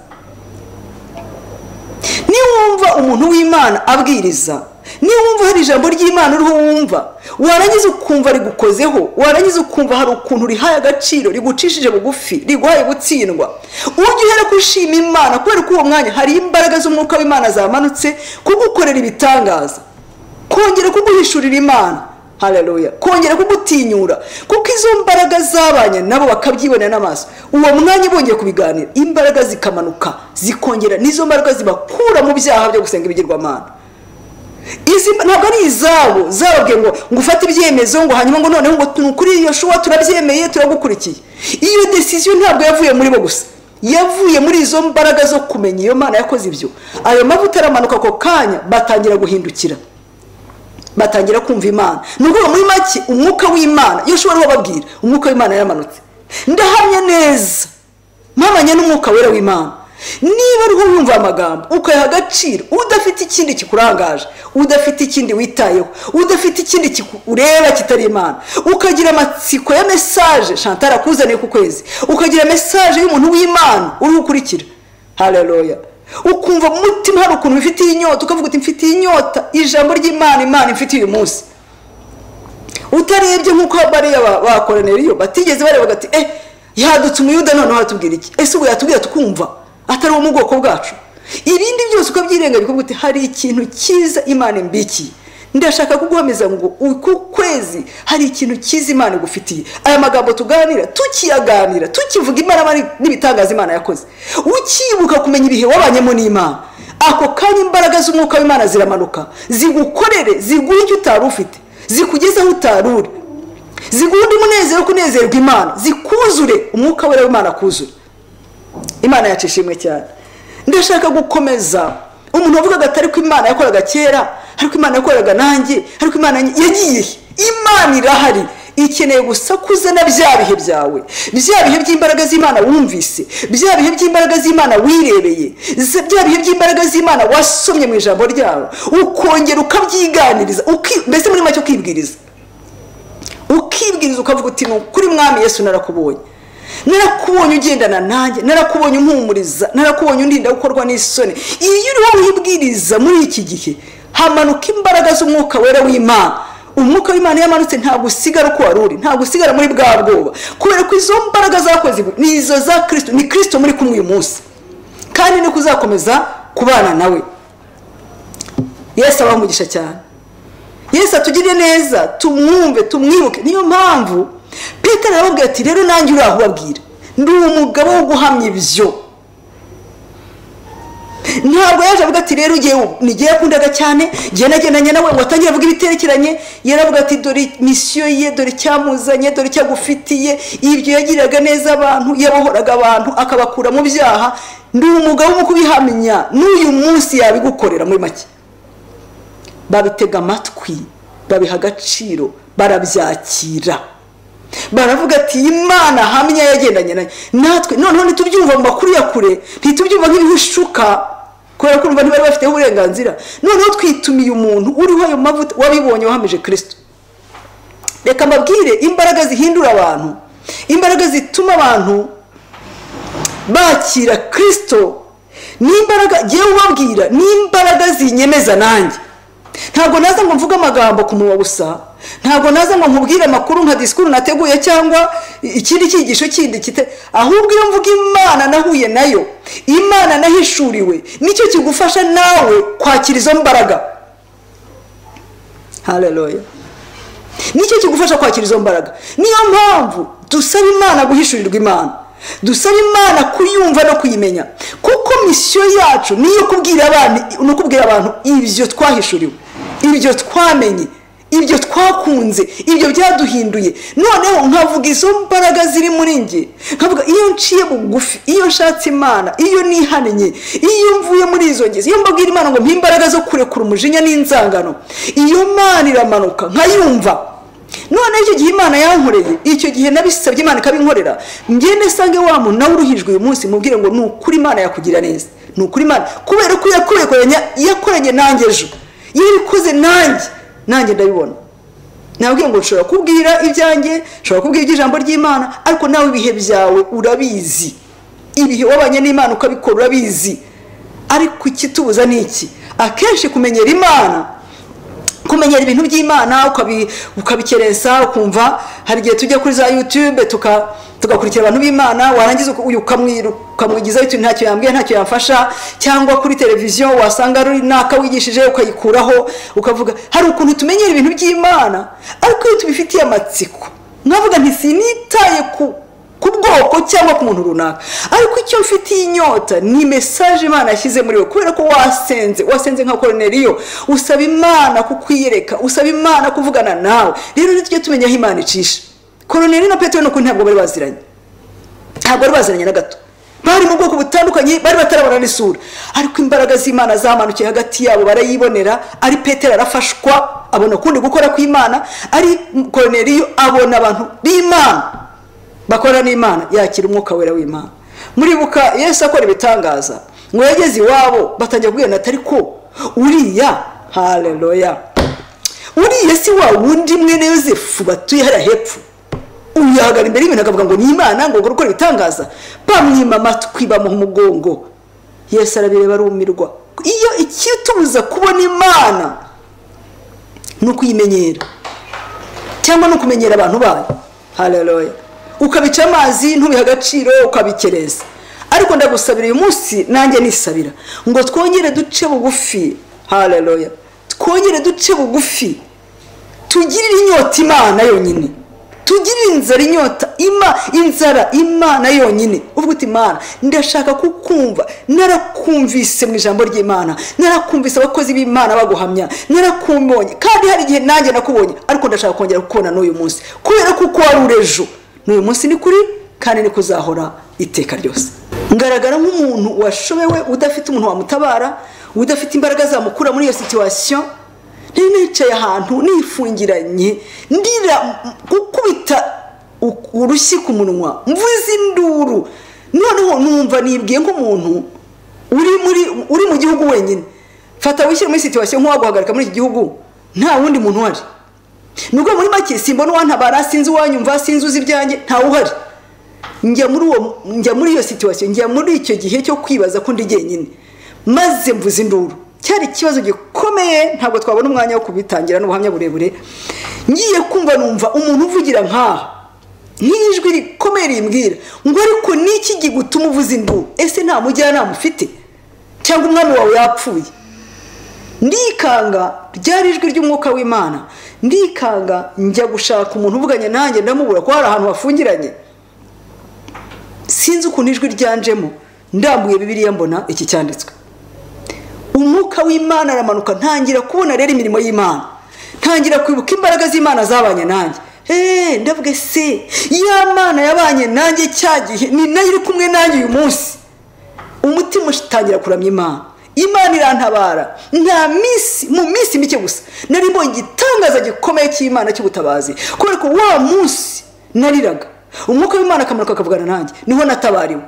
Niwumva umuntu w'Imana abwiriza, niwumva hari ijambo ry'Imana uriho wumva, warangiza ukumva rigukozeho, warangiza ukumva hari ukuntu rihaye agaciro, rigucishije bugufi, riguhaye gutsindwa, ujye uhera kwishima Imana, kubera ko uwo mwanya hari imbaraga z'umwuka w'Imana zamanutse kugukorera ibitangaza, kongera kuguhishurira Imana. Haleluya. Kongera kugutinyura, kuko izo mbaraga zabanye nabo bakabyibona n'amaso, uwo mwanya bongeye kubiganira, imbaraga zikamanuka, zikongera, nizo mbaraga zibakura mu byaha byo gusenga ibigirwamana. izi ntabwo ari izabo zababwiye ngo ufate ibyemezo ngo hanyuma ngo noneho ngo kuri iyo shuwa turabyemeye turagukurikiye. Iyo decision ntabwo yavuye muri bo gusa, yavuye muri izo mbaraga zo kumenya iyo Mana yakoze ibyo. Ayo mavuta aramanuka ko kanya batangira guhindukira, batangira kumva Imana. Nuko muri make umwuka w'Imana iyo ushobora kubabwira umwuka w'Imana yamanutse. Ndahamya neza mpamanye n'umwuka wera w'Imana. Niba uriho wumva amagambo ukayaha agaciro, udafite ikindi kikurangaje, udafite ikindi witayeho, udafite ikindi ureba kitari Imana, ukagira amatsiko ya message Chantal akuzaniye ku kwezi, ukagira message y'umuntu w'Imana uri ukurikira, haleluya, ukumva mu mutima hari ukuntu bifitiye inyota, ukavuga uti mfitiye inyota ijambo ry'Imana, Imana mfitiye uyu munsi. Utarebye nkuko bariya bakoraniriyo batigeze bareba gati yadutse umuyuda none hatubwira iki, ese ubu yatubwira tukumva atari mu bwoko bwacu. Ibindi byose ukabyirenga bikuvuga uti hari ikintu cyiza Imana imbiki. Ndashaka kuguhameza ngo uku kwezi hari ikintu cyiza Imana igufitiye. Aya magambo tuganira, tukiyaganira, tukivuga Imana n'ibitangaza Imana yakoze, ukibuka kumenya ibihe wabanyemo n'Imana, ako kanya imbaraga z'umwuka w'Imana ziramanuka, zigukorere, ziguhe icyo utari ufite, zikugeza aho utaruri, ziguhe umunezero kunezerwa Imana, zikuzure umwuka wera w'Imana kuzure. Imana yacishimwe cyane. Ndashaka gukomeza umuntu wavugaga atari ko Imana yakoraga kera, ariko Imana yakoraga nanjye, ariko Imana yagiye. Imana irahari, ikeneye gusa kuzana bya bihe byawe, bya bihe by'imbaraga z'Imana wumvise, bya bihe by'imbaraga z'Imana wirebeye, bya bihe by'imbaraga z'Imana wasomye mu ijambo ryawe, ukongera ukabyiganiriza, mbese muri make ukibwiriza ukavuga uti kuri Mwami Yesu narakubonye, narakubonye ugendana nanjye, narakubonye umpumuriza, narakubonye undinda gukorwa n'isoni. Iyo uri wibwiriza muri iki gihe hamanuka imbaraga z'umwuka wera w'Imana. Umwuka w'Imana yamanutse ntabwo usigara uko waruri, ntabwo usigara muri bwa bwoba, kubera ko izo mbaraga zakoze nizo za Kristo, ni Kristo muri kumwe uyu munsi, kandi ni kuzakomeza kubana nawe. Yesu abamugisha cyane, Yesu atugirire neza, tumwumve tumwibuke. Niyo mpamvu Petero arababwira ati rero nanjye uri aho ubabwira, ndi umugabo wo guhamya ibyo. Ntabwo yaje avuga ati rero nigiye kundaga cyane, nagendanye nawe ngo atangira avuga ibiterekeranye. Yaravuga ati dore misiyo ye, dore cyamuzanye, dore cyagufitiye, ibyo yagiraga neza abantu, yabohoraga abantu akabakura mu byaha. Ndi umugabo wo kubihamya, n'uyu munsi yabigukorera. Muri make babitega amatwi, babiha agaciro, barabyakira, baravuga ati Imana hamya yagendanye nayo. Natwe noneho ntitubyumva mu makuru ya kure, ntitubyumva nk'ibishuka, kubera ko urumva ntibari bafite uburenganzira. Noneho twitumiye umuntu uriho ayo mavuta, wabibonye wahamije Kristo. Reka mbabwire imbaraga zihindura abantu, imbaraga zituma abantu bakira Kristo, n'imbaraga giye ubabwira, n'imbaraga zinyemeza nanjye. Ntabwo naza ngo mvuga amagambo ku munwa gusa, ntabwo naza ngo nkubwire amakuru nka disikuru nateguye cyangwa ikindi cyigisho kindi kite, ahubwo iyo mvuga Imana nahuye nayo, Imana nahishuriwe, nicyo kigufasha nawe kwakira izo mbaraga. Haleluya, nicyo kigufasha kwakira izo mbaraga. Niyo mpamvu dusaba Imana guhishurirwa Imana, dusaba Imana kuyumva no kuyimenya, kuko misiyo yacu niyo kubwira abantu ibyo twahishuriwe, ibyo twamenye, ibyo twakunze, ibyo byaduhinduye. Noneho nkavuga izo mbaraga ziri muri nge, nkavuga iyo nciye bugufi, iyo nshatse Imana, iyo nihanenye, iyo mvuye muri izo ngezi, iyo mbabwira Imana ngo mpa imbaraga zo kurekura umujinya n'inzangano, iyo Mana iramanuka nkayumva. None icyo gihe Imana yankoreye, icyo gihe nabisabye Imana ikabinkorera, ngende sange wa muntu nawe uruhijwe uyu munsi, mubwire ngo nukuri Imana yakugira neza, nukuri Imana, kubera ko yakoranye nanjye ejo, yabikoze nanjye ndabibona. Nabwiye ngo ushobora kubwira ibyanjye, ushobora kubwira iby'ijambo ry'Imana, ariko nawe ibihe byawe urabizi, ibihe wabanye n'Imana ukabikora urabizi. Ariko ikitubuza ni iki? Akenshi kumenyera Imana, kumenyera ibintu by'Imana ukabikerensa, ukumva hari igihe tujya kuri za YouTube tugakurikira abantu b'Imana, warangiza ukamwigizaho ikintu ntacyo yambwiye, ntacyo yamfasha, cyangwa kuri televiziyo wasanga ari naka wigishije ukayikuraho, ukavuga. Hari ukuntu tumenyera ibintu by'Imana, ariko iyo tubifitiye amatsiko, nkavuga nti sinitaye ku bwoko cyangwa ku muntu runaka, ariko icyo mfitiye inyota ni message Imana yashyize muri we, kubera ko wasenze nka Korneliyo usaba Imana kukwiyereka, usaba Imana kuvugana nawe. Rero nitujye tumenya aho Imana icisha. Korneliyo na Petero no ntabwo bari baziranye na gato, bari mu bwoko butandukanye, bari batarabona n'isura, ariko imbaraga z'Imana zamanukiye hagati yabo barayibonera. Ari Petero arafashwa abona kundi gukora kw'Imana, ari Korneliyo abona abantu b'Imana bakora n'Imana, yakira umwuka wera w'Imana. Muribuka Yesu akora ibitangaza, ngo yageze iwabo batangiye kubwira atari ko uriya, haleluya, uriya si wa wundi mwene Yosefu batuye hariya hepfo, uyahagara imbere y'ibintu akavuga ngo ni Imana ngo gukora ibitangaza, bamwima amatwi bamuha umugongo. Yesu arabireba arumirwa. Iyo ikitubuza kubona Imana nuko yimenyera, cyangwa no kumenyera abantu bayo, haleluya, ukabica amazi ntubiha agaciro ukabikereza. Ariko ndagusabira uyu munsi nanjye nisabira ngo twongere duce bugufi, haleluya, twongere duce bugufi, tugirire inyota Imana yonyine, tugirire inzara Imana yonyine. Uvuga uti Imana ndashaka kukumva, narakumvise mu ijambo ry'Imana, narakumvise abakozi b'Imana baguhamya, narakumbonye kandi hari igihe nanjye nakubonye, ariko ndashaka kongera kukubona n'uyu munsi, kubera kuko wari urejo n'uyu munsi ni kuri kandi ni kuzahora iteka ryose. Ngaragara nk'umuntu washobewe, udafite umuntu wamutabara, udafite imbaraga zamukura muri iyo situation. Nicaye ahantu nifungiranye, ndira gukubita urushyi ku munwa, mvuze induru. Noneho numva nibwiye nk'umuntu uri mu gihugu wenyine. Fata wishyire muri situation nk'uwaguhagarika muri iki gihugu, nta wundi muntu uhari. Nubwo muri make simbona uwantabara, sinzi uwanyumva, sinzi uzi ibyanjye, ntawe uhari. Njya muri iyo situation, njya muri icyo gihe cyo kwibaza ko ndi jyenyine, maze mvuze induru. Cyari ikibazo gikomeye, ntabwo twabona umwanya wo kubitangira n'ubuhamya burebure. Ngiye kumva numva umuntu uvugira nk'ijwi rikomeye rimbwira ngo ariko niki gigutuma uvuza induru? Ese nta mujyanama ufite cyangwa umwami wawe yapfuye? Ndikanga, ryari ijwi ry'umwuka w'Imana. Ndikanga njya gushaka umuntu uvuganye nanjye, ndamubura ko hari ahantu hafungiranye. Sinzi ukuntu ijwi ryanjemo, ndambuye Bibiliya mbona iki cyanditswe. Umwuka w'Imana aramanuka, ntangira kubona rero imirimo y'Imana, ntangira kwibuka imbaraga z'Imana zabanye nanjye. Ndavuga se ya Mana yabanye nanjye cyagihe ni nayo iri kumwe nanjye uyu munsi. Umutima utangira kuramya Imana. Imana irantabara. Mu minsi mike gusa nari mbonye igitangaza gikomeye cy'Imana cy'ubutabazi, kubera ko wa munsi nariraga, umwuka w'Imana akamanuka akavugana nanjye, niho natabariwe.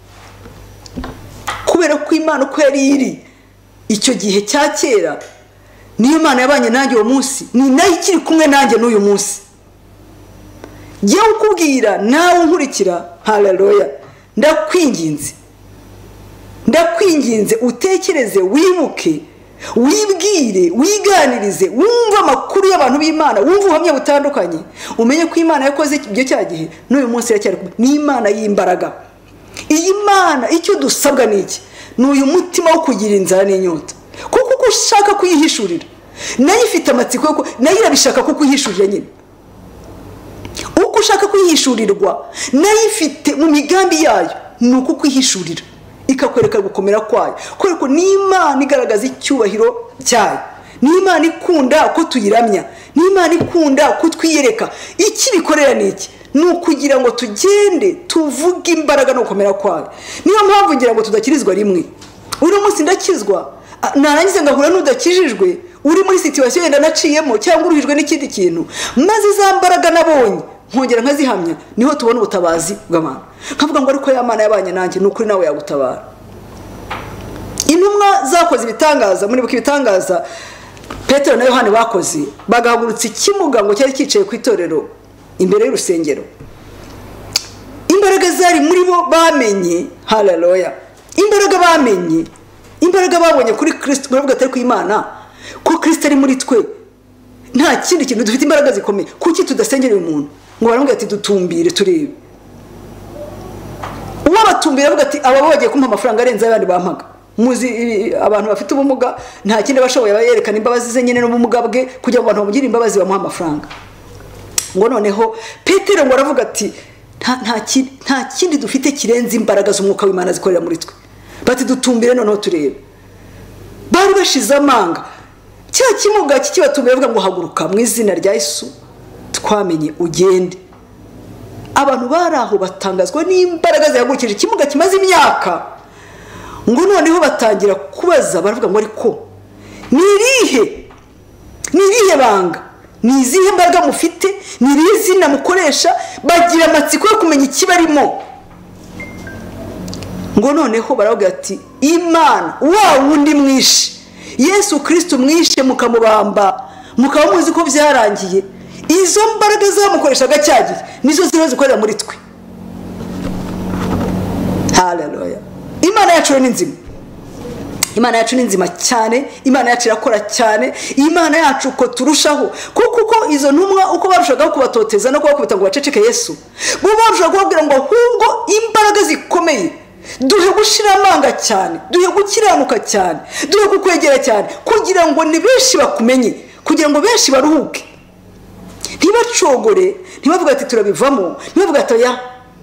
Kubera ko Imana uko yari iri icyo gihe cya kera, niyo Imana yabanye nanjye uwo munsi, ni nayo ikiri kumwe nanjye n'uyu munsi. Jya ukubwira nawe unkurikira, haleluya, ndakwinginze utekereze, wibuke, wibwire, wiganirize, wumva amakuru y'abantu b'Imana, wumva ubuhamya butandukanye, umenye ko Imana yakoze ibyo cya gihe n'uyu munsi iracyari kumwe. Ni Imana y'imbaraga. Iyi Mana icyo dusabwa niki? Ni uyu mutima wo kugira inzara n'inyota, kuko uko ushaka kuyihishurira nayo ifite amatsiko, nayo irabishaka kukuyihishurira nyine. Uko ushaka kuyihishurirwa nayo ifite mu migambi yayo ni uko kwihishurira, ikakwereka gukomera kwayo, kubera ko ni Imana igaragaza icyubahiro cyayo. Ni Imana ikunda ko tuyiramya, ni Imana ikunda ko twiyereka. Ikibikorera ni iki? Ni ukugira ngo tugende tuvuge imbaraga no gukomera kwayo. Niyo mpamvu ngira ngo tudakirizwa rimwe. Uri munsi ndakizwa, narangiza ngahura n'udakijijwe, uri muri situation yenda naciyemo cyangwa uruhijwe n'ikindi kintu, maze za mbaraga nabonye nkongera nkazihamya, niho tubona ubutabazi bw'Imana. Nkavuga ngo ariko ya Mana yabanye nanjye, n'ukuri nawe yagutabara. Intumwa zakoze ibitangaza, muri buki bitangaza Petero na Yohana bakoze, bagahagurutsa ikimuga ngo cyari cyicaye ku itorero imbere y'urusengero. Imbaraga zari muri bo bamenye, haleluya, imbaraga bamenye, imbaraga babonye kuri Kristo. Baravuga atari ku Imana, ko Kristo ari muri twe, nta kindi kintu dufite imbaraga zikomeye. Kuki tudasengera umuntu ngo baramubwira ati dutumbire turebe? Uwabatumbira avuga ati aba bagiye kumpa amafaranga arenze abandi bampaga. Muzi abantu bafite ubumuga nta kindi bashoboye, bayerekana imbabazi ze nyene n'ubumuga bwe kugira ngo abantu bamugire imbabazi bamuha amafaranga. Ngo noneho Petero ngo aravuga ati nta kindi dufite kirenze imbaraga z'umwuka w'Imana zikorera muri twe. Bati dutumbire noneho turebe. Bari bashize amanga, cya kimuga kikibatumira bavuga ngo haguruka mu izina rya Yesu twamenye ugende. Abantu baraho batangazwa n'imbaraga zihagurukije ikimuga kimaze imyaka, ngo noneho batangira kubaza, baravuga ngo ariko nirihe banga, ni izihe mbaraga mufite, ni irihe zina mukoresha? Bagira amatsiko yo kumenya ikibarimo. Ngo noneho baravuga ati Imana wa wundi mwishe, Yesu Kristo mwishe mukamubamba, mukaba muzi ko byarangiye, izo mbaraga zamukoreshaga cyagiye nizo zikorera muri twe. Haleluya. Imana yacu ni nzima. Imana yacu ni nzima cyane, Imana yacu irakora cyane, Imana yacu uko turushaho, kuko izo ntumwa uko barushaga kubatoteza no kubakubita ngo baceceke Yesu, bo barushaga kubabwira ngo ahubwo imbaraga zikomeye, duhe gushira amanga cyane, duhe gukiranuka cyane, duhe kukwegera cyane, kugira ngo ni benshi bakumenye, kugira ngo benshi baruhuke, ntibacogore, ntibavuga ati turabivamo, ntibavuga ati oya,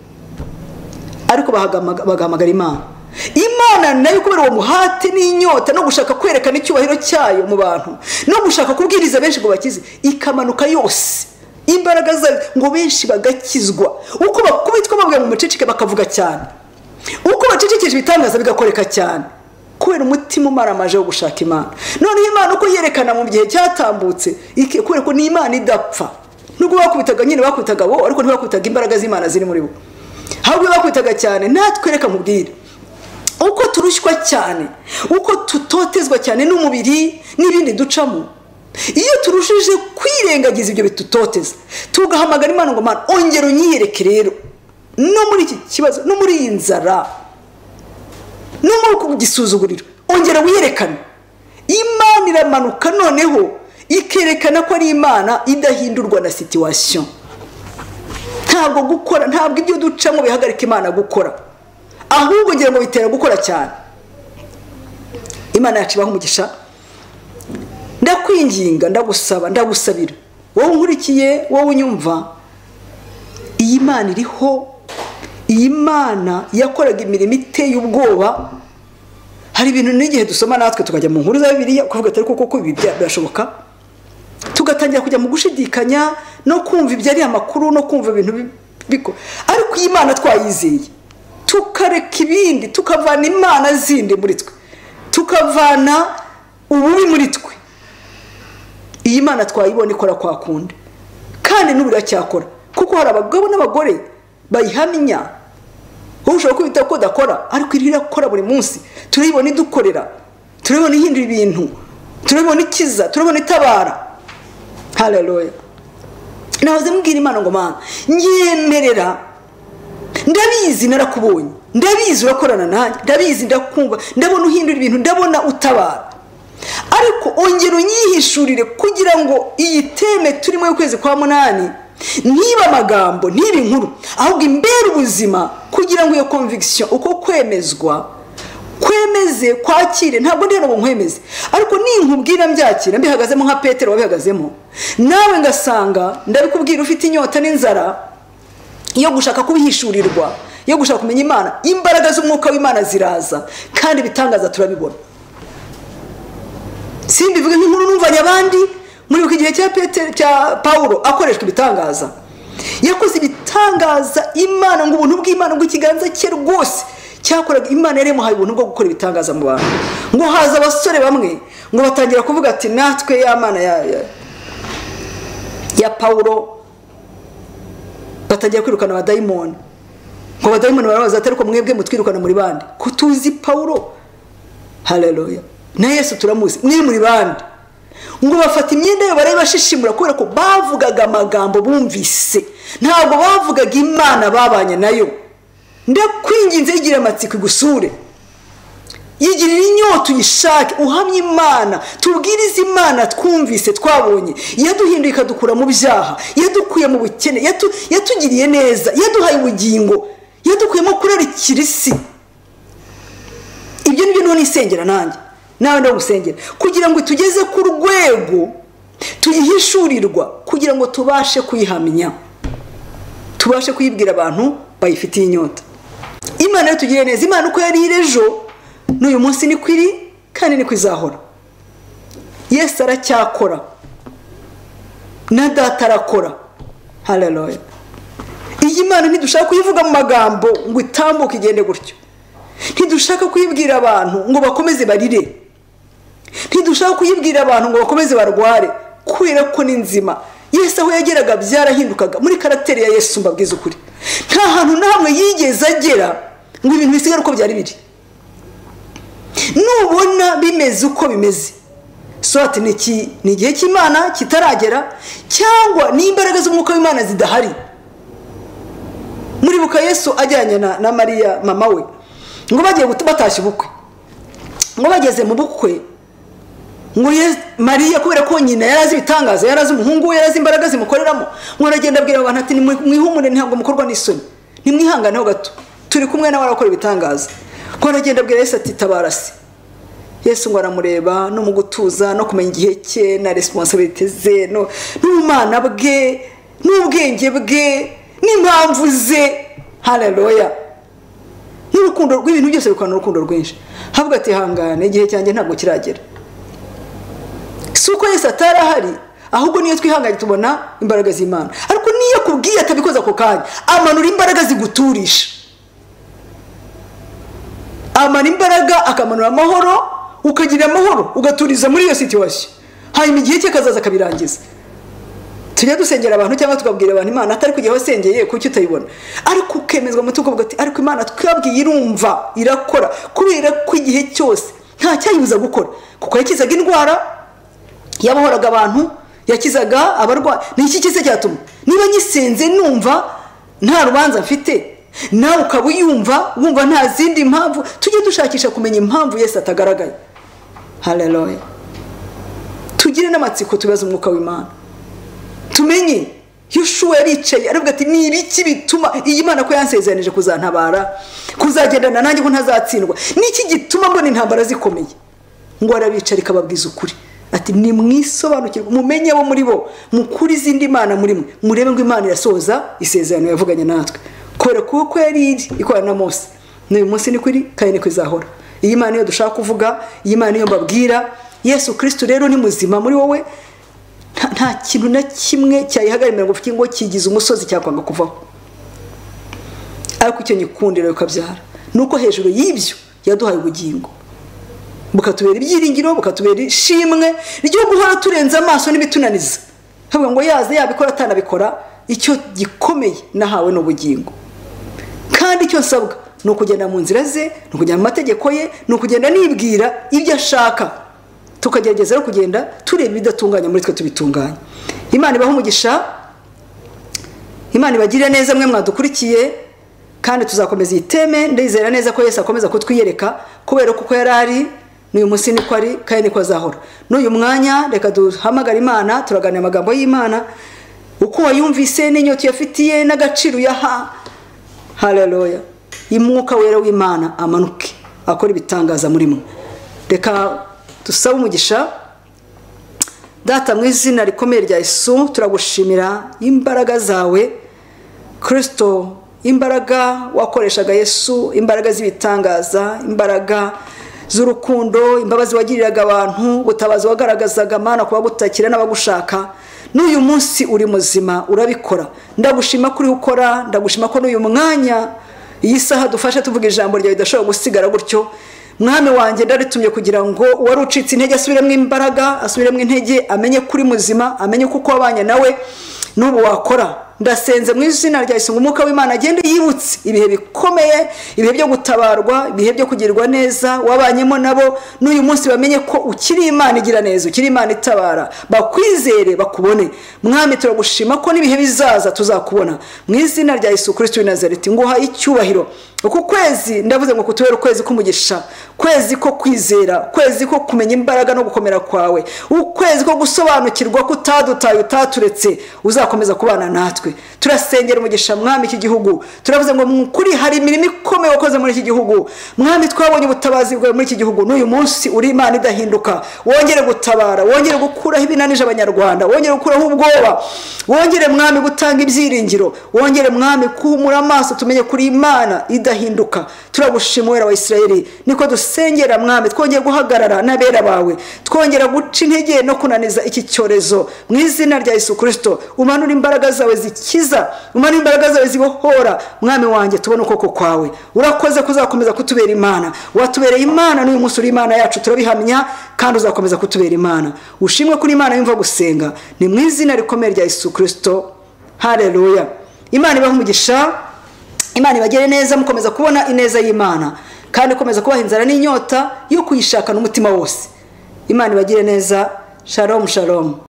ariko bagahamagara Imana nayo kubera uwo muhate n'inyota no gushaka kwerekana icyubahiro cyayo mu bantu, no gushaka kubwiriza benshi ngo bakize, ikamanuka yose imbaraga zayo ngo benshi bagakizwa. Uko bakubitwa babwira mu muceceke bakavuga cyane, uko bacecekeje ibitangaza bigakoreka cyane, kubera umutima umaramaje wo gushaka Imana. None Imana uko yerekana mu gihe cyatambutse, kubera ko ni Imana idapfa. Nubwo bakubitaga nyine bakubitaga bo, ariko ntibakubitaga imbaraga z'Imana ziri muri bo, ahubwo bakubitaga cyane. Natwereka mubwire uko turushywa cyane, uko tutotezwa cyane n'umubiri n'ibindi ducamo, iyo turushije kwirengagiza ibyo bitutoteza, tugahamagara Imana ngo Mana ongera unyiyereke rero, no muri iki kibazo, no muri iyi nzara, no muri uku gisuzuguriro, ongera wiyerekane. Imana iramanuka noneho ikerekana ko ari Imana idahindurwa na situation. Ntabwo gukora, ntabwo ibyo ducamo bihagarika Imana gukora, ahubwo ngira ngo bitera gukora cyane. Imana yacu ibaho umugisha. Ndakwinginga, ndagusaba, ndagusabira, wowe nkurikiye, wowe unyumva, iyi Mana iriho, iyi Mana yakoraga imirimo iteye ubwoba. Hari ibintu n'igihe dusoma natwe tukajya mu nkuru za Bibiliya kuvuga ati ariko koko ibi birashoboka, tugatangira kujya mu gushidikanya no kumva ibyo ari amakuru no kumva ibintu biko, ariko iyi Mana twayizeye, tukareka ibindi, tukavana Imana zindi muri twe, tukavana ububi muri twe, iyi Mana twayibona ikora kwa kundi, kandi n'ubu iracyakora, kuko hari abagabo n'abagore bayihamya. Wowe ushobora kwita ko dakora, ariko irakora buri munsi. Turayibona idukorera, turabona ihindura ibintu, turabona ikiza, turabona itabara. Haleluya. Nahoze mbwira Imana ngo Mana nyemerera, ndabizi narakubonye, ndabizi urakorana nanjye, ndabizi ndakumva, ndabona uhindura ibintu, ndabona utabara, ariko ongera unyihishurire kugira ngo iyi teme turimo y'ukwezi kwa munani niba amagambo, niba inkuru, ahubwo imbere ubuzima, kugira ngo iyo conviction, uko kwemezwa, kwemeze, kwakire. Ntabwo ndi ngo nkwemeze, ariko ninkubwira mbyakira, mbihagazemo nka Petero wabihagazemo, nawe ngasanga ndabikubwira ufite inyota n'inzara yo gushaka kubihishurirwa, yo gushaka kumenya Imana, imbaraga z'umwuka w'Imana ziraza, kandi bitangaza turabibona. Simbivuga nk'inkuru numvanye abandi muri iki gihe cya Paulo akoreshwa ibitangaza, yakoze ibitangaza Imana, ngo ubuntu bw'Imana, ngo ikiganza cye rwose cyakoraga. Imana yari yamuhaye ubuntu bwo gukora ibitangaza mu bantu, ngo haza abasore bamwe ngo batangira kuvuga ati natwe ya Mana ya Paulo, batangira kwirukana abadayimoni, ngo abadayimoni barabaza ati ariko mwebwe mutwirukana muri bande ko tuzi Paulo? Haleluya. Na Yesu turamuzi, mwe muri bande? Ngo bafata imyenda yo barayibashishimura, kubera ko bavugaga amagambo bumvise, ntabwo bavugaga Imana babanye nayo. Ndakwinginze igira amatsiko igusure, yigirira inyota uyishake, uhamye Imana, tubwirize Imana twumvise, twabonye, yaduhinduye ikadukura mu byaha, yadukuye mu bukene, yatugiriye neza, yaduhaye ubugingo, yadukuyemo kurarikira isi. Ibyo nibyo none isengera nanjye nawe ndagusengera, kugira ngo tugeze ku rwego tuyihishurirwa, kugira ngo tubashe kuyihamya tubashe kuyibwira abantu bayifitiye inyota. Imana rero tugire neza. Imana uko yari iri ejo n'uyu munsi niko iri kandi niko izahora. Yesu aracyakora na data arakora. Haleluya. Iyi Mana ntidushaka kuyivuga mu magambo ngo itambuke igende gutyo. Ntidushaka kuyibwira abantu ngo bakomeze barire. Ntidushaka kuyibwira abantu ngo bakomeze barware kubera ko ni nzima. Yesu aho yageraga byarahindukaga. Muri karakteri ya Yesu mbabwiza ukuri, nta hantu namwe yigeze agera ngo ibintu bisigare uko byari biri. Nubona bimeze uko bimeze, swati ni igihe cy'Imana kitaragera, cyangwa ni imbaraga z'umwuka w'Imana zidahari. Muri Uko Yesu ajyanye na Mariya mama we, ngo bagiye batashye ubukwe, ngo bageze mu bukwe, ngo Mariya kubera ko nyina yarazi ibitangaza, yarazi umuhungu we, yarazi imbaraga zimukoreramo, ngo aragenda abwira abantu ati mwihumure ntabwo mukorwa n'isoni, nimwihanganeho gato, turi kumwe nawe arakora ibitangaza. Ngo aragenda abwira Yesu ati tabarasi. Yesu ngo aramureba no mu gutuza no kumenya igihe cye na responsibility ze n'ubumana bwe n'ubwenge bwe n'impamvu ze. Haleluya. N'urukundo rw'ibintu byose bikwana urukundo rwinshi. Havuga ati hangane igihe cyanjye ntabwo kiragera. Suko Yesu atarahari, ahubwo niyo twihanganye tubona imbaraga z'Imana. Ariko niyo kubwiye atabikoza ako kanya, amanura imbaraga ziguturisha. Amana imbaraga akamanura amahoro, ukagira amahoro ugaturiza muri iyo situation. Hanyuma igihe cye kazaza kabirangiza. Tujya dusengera abantu cyangwa tukabwira abantu Imana atari kujya wasengeye kuki utayibona, ariko ukemezwa mu tuko ati ariko Imana twabwiye irumva irakora, kubera ko igihe cyose nta cyayibuza gukora, kuko yakizaga indwara, yabohoraga abantu, yakizaga abarwayi. Ni iki kise cyatuma niba nyisenze numva nta rubanza mfite, nawe ukaba uyumva wumva nta zindi mpamvu. Tujye dushakisha kumenya impamvu Yesu atagaragaye. Haleluya. Tugire n'amatsiko tubaza umwuka w'Imana, tumenye Yoshua yaricaye aravuga ati ni ibiki bituma iyi Mana ko yansezeranije kuzantabara, kuzagendana nanjye ko ntazatsindwa, niki gituma mbona intambara zikomeye? Ngo arabicara ikababwiza ukuri ati ni mwisobanukirwe, mumenye abo muri bo, mukuri izindi Mana muri mwe, murebe ngo Imana irasoza isezerano yavuganye natwe. Kora kuko yari iri ikorana na Mose, n'uyu munsi niko iri kandi niko izahora. Iyi Mana yo dushaka kuvuga, iyi Mana yo mbabwira. Yesu Kristo rero ni muzima muri wowe, nta kintu na kimwe cyayihagarira ngo ufite ngo kigize umusozi cyakwanga kuvaho. Ariko icyo nyikundira ukabyara nuko hejuru y'ibyo yaduhaye ubugingo, bukatubera ibyiringiro, bukatubera ishimwe ryo guhora turenza amaso n'ibitunaniza. Havuga ngo yaze yabikora atanabikora, icyo gikomeye nahawe n'ubugingo. Kandi icyo nsabwa no kugenda mu nzira ze, no kugenda mu mategeko ye, no kugenda nibwira ibyo ashaka, tukagerageza no kugenda tureba ibidatunganya muri twe tubitunganya. Imana ibaho umugisha, Imana ibagirire neza mwe mwadukurikiye, kandi tuzakomeza iteme. Ndizera neza ko Yesu akomeza kutwiyereka, kubera kuko yarari n'uyu munsi niko ari kandi niko azahora. N'uyu mwanya reka duhamagara Imana, turaganira amagambo y'Imana, uko wayumvise n'inyota yafitiye n'agaciro yaha. Haleluya. Imwuka wera w'Imana amanuke akora ibitangaza muri mwe. Reka dusaba umugisha. Data mu izina rikomeye rya Yesu, turagushimira imbaraga zawe Kristo, imbaraga wakoreshaga Yesu, imbaraga z'ibitangaza, imbaraga z'urukundo, imbabazi wagiriraga abantu, gutabaza wagaragazaga Mana kuba gutakira n'abagushaka. N'uyu munsi uri muzima urabikora. Ndagushima kuri ukora, ndagushima ko n'uyu mwanya iyi saha dufashe tuvuga ijambo ryawe idashobora gusigara gutyo. Mwami wanjye ndaritumye kugira ngo wari ucitse intege asubiremo imbaraga, asubiremo intege, amenye kuri muzima, amenye kuko wabanye nawe n'ubu wakora. Ndasenze mu izina rya Yesu ngo umwuka w'Imana agende yibutse ibihe bikomeye, ibihe byo gutabarwa, ibihe byo kugirwa neza wabanyemo nabo. N'uyu munsi bamenye ko ukiri Imana igira neza, ukiri Imana itabara, bakwizere bakubone. Mwami turagushima ko n'ibihe bizaza tuzakubona. Mu izina rya Yesu Kristo w'i Nazareti nguha icyubahiro. Uku kwezi ndavuze ngo kutubera ukwezi k'umugisha, kwezi ko kwizera, kwezi ko kumenya imbaraga no gukomera kwawe, ukwezi ko gusobanukirwa ko utadutaye utaturetse, uzakomeza kubana natwe. natwe. Turasengera umugisha mwami iki gihugu. Turavuze ngo kuri hari imirimo ikomeye wakoze muri iki gihugu. Mwami twabonye ubutabazi bwawe muri iki gihugu. N'uyu munsi uri Imana idahinduka. Wongere gutabara, wongere gukuraho ibinanije abanyarwanda, wongere gukuraho ubwoba, wongere mwami gutanga ibyiringiro, wongere mwami kuhumura amaso tumenye kuri Imana idahinduka. Turagushimira wa Isirayeli. Niko dusengera mwami, twongeye guhagarara n'abera bawe, twongera guca intege no kunaniza iki cyorezo mu izina rya Yesu Kristo. Umanura imbaraga zawe zikiza, umanura imbaraga zawe zibohora. Mwami wanjye tubone ukoko kwawe. Urakoze kuzakomeza kutubera Imana. Watubereye Imana n'uyu munsi uri Imana yacu, turabihamya kandi uzakomeza kutubera Imana. Ushimwe kuri Imana yumva gusenga, ni mu izina rikomeye rya Yesu Kristo. Haleluya. Imana ibahe umugisha, Imana ibagire neza, mukomeza kubona ineza y'Imana kandi komeza kubaha inzara n'inyota yo kuyishaka n'umutima wose. Imana ibagire neza. Shalom shalom.